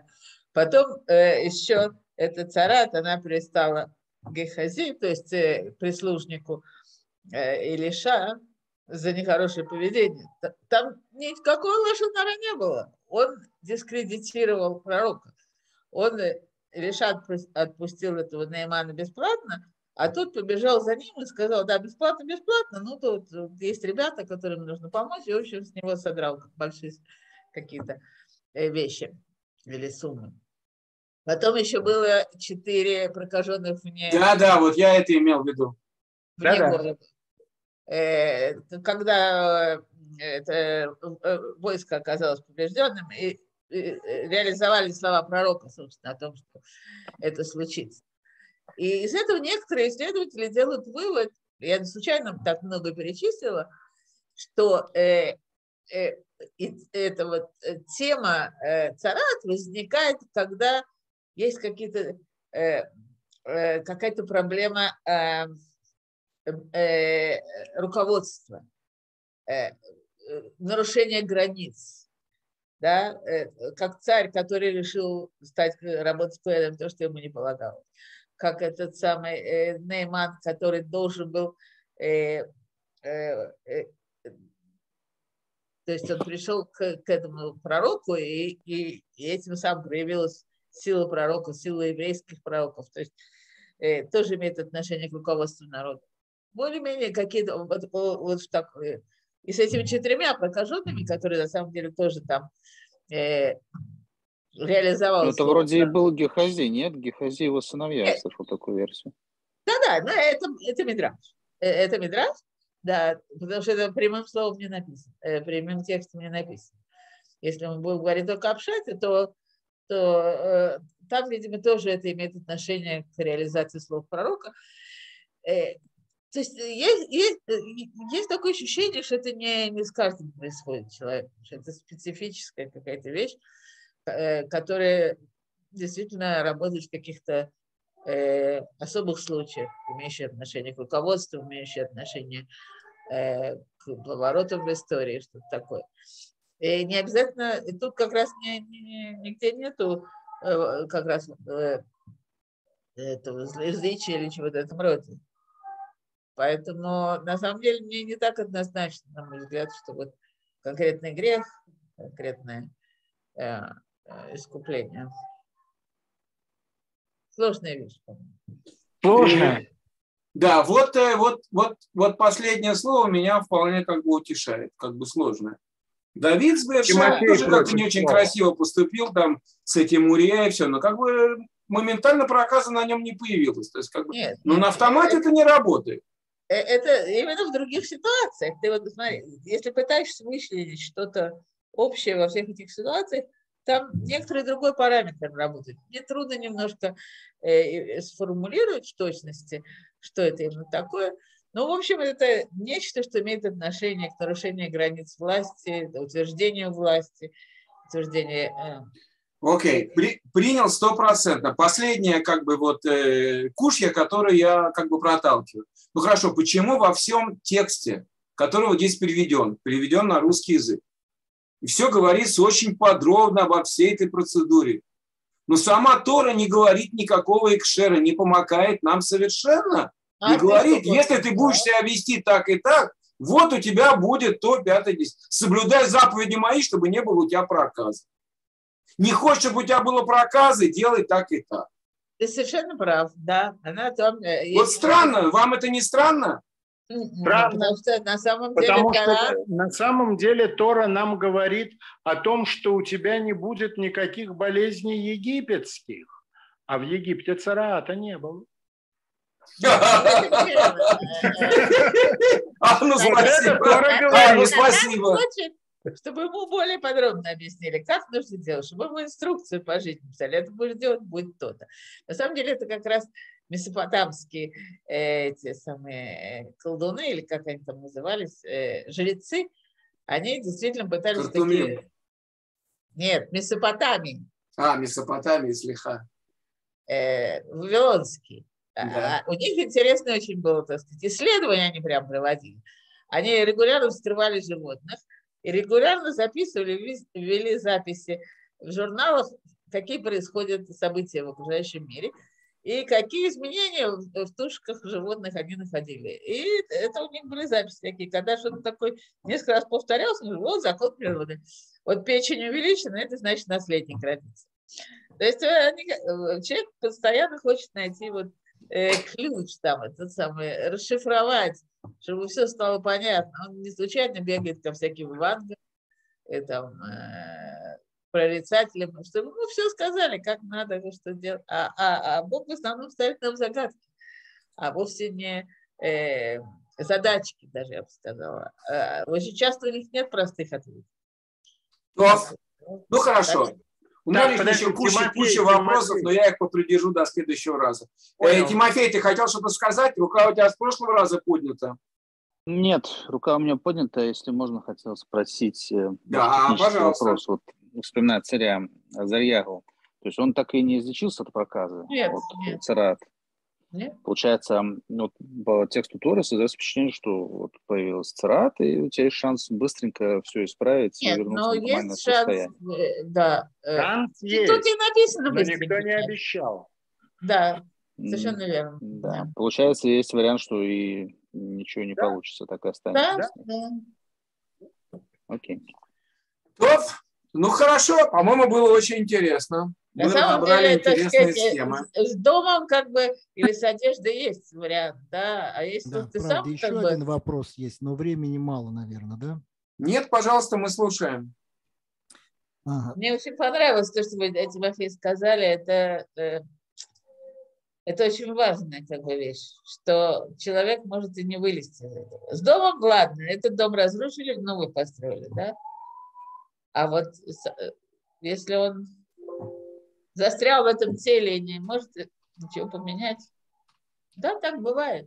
Потом э, еще эта царат, она пристала к Гехази, то есть э, прислужнику э, Илиша, за нехорошее поведение. Там никакого лошаднара не было. Он дискредитировал пророка. Он, Илиша, отпустил этого Наимана бесплатно, а тот побежал за ним и сказал: да, бесплатно, бесплатно, ну тут есть ребята, которым нужно помочь, и, в общем, с него содрал большие какие-то вещи или суммы. Потом еще было четыре прокаженных вне... Да, да, вот я это имел в виду. Вне да, города. Э, когда это войско оказалось побежденным, и, и реализовали слова пророка, собственно, о том, что это случится. И из этого некоторые исследователи делают вывод, я не случайно так много перечислила, что э, э, эта вот тема э, царат возникает, когда есть какие-то, э, э, какая-то проблема э, э, руководства, э, нарушение границ. Да? Э, как царь, который решил стать, работать с коэном, то, что ему не полагалось. Как этот самый э, Нейман, который должен был... Э, э, э, то есть он пришел к, к этому пророку, и, и, и этим самым проявилась сила пророка, сила еврейских пророков. То есть э, тоже имеет отношение к руководству народа. Более-менее какие-то... Вот, вот так, э, и с этими четырьмя прокаженными, которые на самом деле тоже там э, реализовалось... Это вроде и был Гехази, нет? Гехази его сыновья, я слышал такую версию. Да-да, но это, это Мидраш. Это Мидраш. Да, потому что это прямым словом не написано, прямым текстом не написано. Если мы будем говорить только об Пшате, то, то э, там, видимо, тоже это имеет отношение к реализации слов пророка. Э, то есть есть, есть, есть такое ощущение, что это не, не с каждым происходит человек, что это специфическая какая-то вещь, э, которая действительно работает в каких-то э, особых случаях, имеющие отношение к руководству, имеющие отношение э, к поворотам в истории, что-то такое. И не обязательно, и тут как раз не, не, нигде нету э, как раз э, этого злоязычия или чего-то в этом роде. Поэтому на самом деле мне не так однозначно, на мой взгляд, что вот конкретный грех, конкретное э, э, искупление. Сложная вещь, по-моему. Сложная. Да, вот, вот, вот, вот последнее слово меня вполне как бы утешает, как бы сложное. Давид совершенно тоже как-то не очень слова. красиво поступил там с этим Урия и все, но как бы моментально проказа на нем не появилась. То есть как бы, нет, но нет, на автомате это, это не работает. Это именно в других ситуациях. Ты вот смотри, если пытаешься вычленить что-то общее во всех этих ситуациях, там некоторый другой параметр работает. Мне трудно немножко э, сформулировать в точности, что это именно такое. Но, в общем, это нечто, что имеет отношение к нарушению границ власти, утверждению власти, утверждению... Э, Окей, okay. При, принял сто процентов. Последняя как бы вот э, кушья, которую я как бы проталкиваю. Ну хорошо, почему во всем тексте, который вот здесь переведен, переведен на русский язык, и все говорится очень подробно обо всей этой процедуре, но сама Тора не говорит никакого экшера, не помогает нам совершенно. А не говорит, если ты будешь себя вести так и так, вот у тебя будет то, пятое, десятое. Соблюдай заповеди мои, чтобы не было у тебя проказа. Не хочешь, чтобы у тебя было проказы, делай так и так. Ты совершенно прав, да. Она там, вот есть... странно, вам это не странно? Странно. Потому что на самом деле, Потому Тора... что на самом деле Тора нам говорит о том, что у тебя не будет никаких болезней египетских. А в Египте царата не было. А, ну спасибо. Чтобы ему более подробно объяснили, как нужно делать, чтобы ему инструкцию по жизни писали. Это будешь делать, будет то-то. На самом деле это как раз месопотамские э, эти самые колдуны, или как они там назывались, э, жрецы, они действительно пытались такие... Нет, Месопотамии. А, Месопотамии, слегка. Э, Вавилонские. Да. А, у них интересно очень было, так сказать, исследования они прям проводили. Они регулярно вскрывали животных и регулярно записывали, вели записи в журналах какие происходят события в окружающем мире и какие изменения в, в тушках животных они находили. И это у них были записи такие, когда что-то такое несколько раз повторялось, вот закон природы. Вот печень увеличена, это значит наследник родится. То есть они, человек постоянно хочет найти вот э, ключ там, этот самый, расшифровать, чтобы все стало понятно. Он не случайно бегает ко всяким вангам, э, там, э, прорицателям, чтобы мы все сказали, как надо, что делать. А, а, а Бог в основном ставит нам загадки, а вовсе не э, задачки, даже я бы сказала. А, очень часто у них нет простых ответов. Ну, ну хорошо. У меня Так, лишь подожди, еще куча, Тимофей, куча вопросов, Тимофей. но я их попридержу до следующего раза. Понял. Э, Тимофей, ты хотел что-то сказать? Рука у тебя с прошлого раза поднята. Нет, рука у меня поднята. Если можно, хотел спросить э, Да, ваш технический пожалуйста. вопрос. Вот, вспоминая царя Азарьягу, то есть он так и не излечился от проказа? Нет, вот, нет. Царат. Нет? Получается, вот, по тексту Торы создается впечатление, что вот появился царат, и у тебя есть шанс быстренько все исправить и Нет, вернуться но в нормальное есть шанс, состояние. э, да. э, Шанс Тут есть, и написано но никто быстренько. не обещал. Да, М, совершенно верно. Да. Да, Получается, есть вариант, что и ничего не Да. получится, так и останется. да, Да. да. Окей. Топ. Ну хорошо, по-моему, было очень интересно. На Мы самом разобрали деле, так интересные сказать, схемы. с, с домом как бы или с одеждой есть вариант, да. А если Да, вот ты правда, сам еще как бы... один вопрос есть, но времени мало, наверное, да? Нет, пожалуйста, мы слушаем. Ага. Мне очень понравилось то, что вы, Тимофей, сказали. Это, э, это очень важная как бы вещь, что человек может и не вылезти из этого. С домом, ладно, этот дом разрушили, новый построили, да. А вот с- э, если он застрял в этом теле и не может ничего поменять, да, так бывает.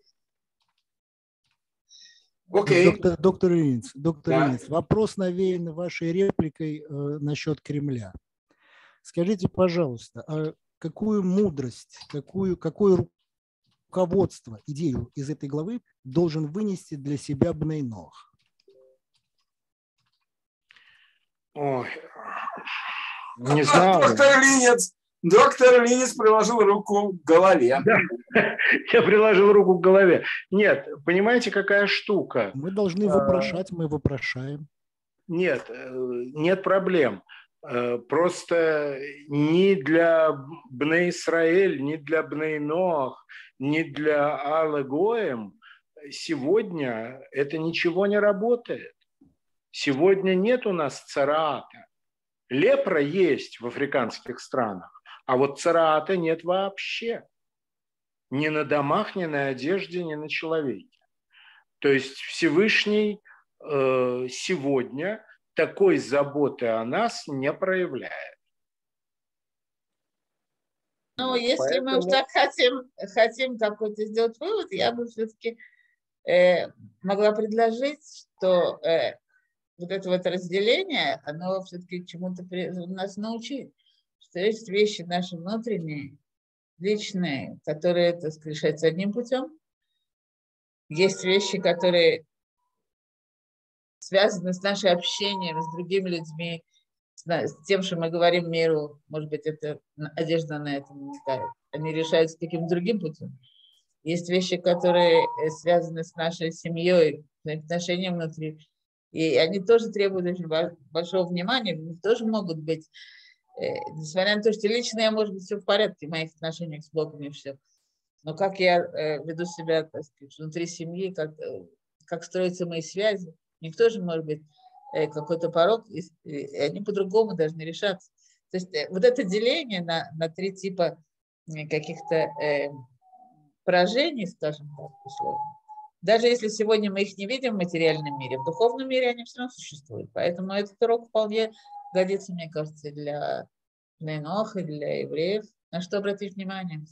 Окей. Доктор, доктор Ильинц, доктор Да. Ильинц, вопрос навеян вашей репликой э, насчет Кремля. Скажите, пожалуйста, а какую мудрость, какую, какое руководство, идею из этой главы должен вынести для себя Бней Ноах? Ой, не знаю. Доктор Линец. Доктор Линец приложил руку к голове. Да. Я приложил руку к голове. Нет, понимаете, какая штука? Мы должны А, вопрошать, мы вопрошаем. Нет, э, нет проблем. Э, Просто ни для Бней Исраэль, ни для Бней Ноах, ни для Аллы Гоэм сегодня это ничего не работает. Сегодня нет у нас цараата. Лепра есть в африканских странах, а вот цараата нет вообще. Ни на домах, ни на одежде, ни на человеке. То есть Всевышний э, сегодня такой заботы о нас не проявляет. Ну, Вот, если мы уж поэтому- так хотим, хотим какой-то сделать вывод, я бы все-таки э, могла предложить, что э, вот это вот разделение, оно все-таки чему-то при- нас научит, что есть вещи наши внутренние, личные, которые, так сказать, решаются одним путем. Есть вещи, которые связаны с нашим общением с другими людьми, с, на- с тем, что мы говорим миру. Может быть, это на- одежда на это намекает. Они решаются каким-то другим путем. Есть вещи, которые э, связаны с нашей семьей, отношением внутри. И они тоже требуют очень ба- большого внимания. У них тоже могут быть, э, несмотря на то, что лично я, может быть, все в порядке в моих отношениях с Богом и все. Но как я э, веду себя, так сказать, внутри семьи, как, э, как строятся мои связи, у них тоже может быть э, какой-то порог, и, и они по-другому должны решаться. То есть э, вот это деление на, на три типа э, каких-то э, поражений, скажем так, условно. Даже если сегодня мы их не видим в материальном мире, в духовном мире они все равно существуют. Поэтому этот урок вполне годится, мне кажется, для Ноха, и для евреев. На что обратить внимание?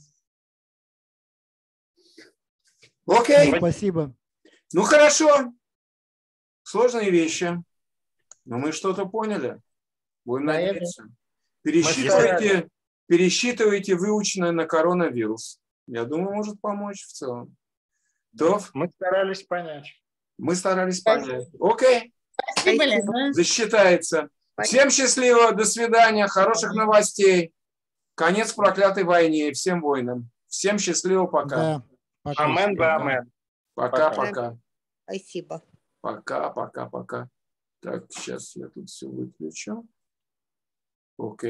Окей. Спасибо. Ну хорошо. Сложные вещи. Но мы что-то поняли. Будем Да, я надеяться. Пересчитывайте, старались. пересчитывайте выученное на коронавирус. Я думаю, может помочь в целом. То Мы старались понять. мы старались Спасибо. понять. Окей. Спасибо, Лена. Засчитается. Всем счастливо, до свидания, хороших новостей. Конец проклятой войне, всем войнам. Всем счастливо, пока. Да, пока. Амен, да, амен. Пока-пока. Спасибо. Пока-пока-пока. Так, сейчас я тут все выключу. Окей.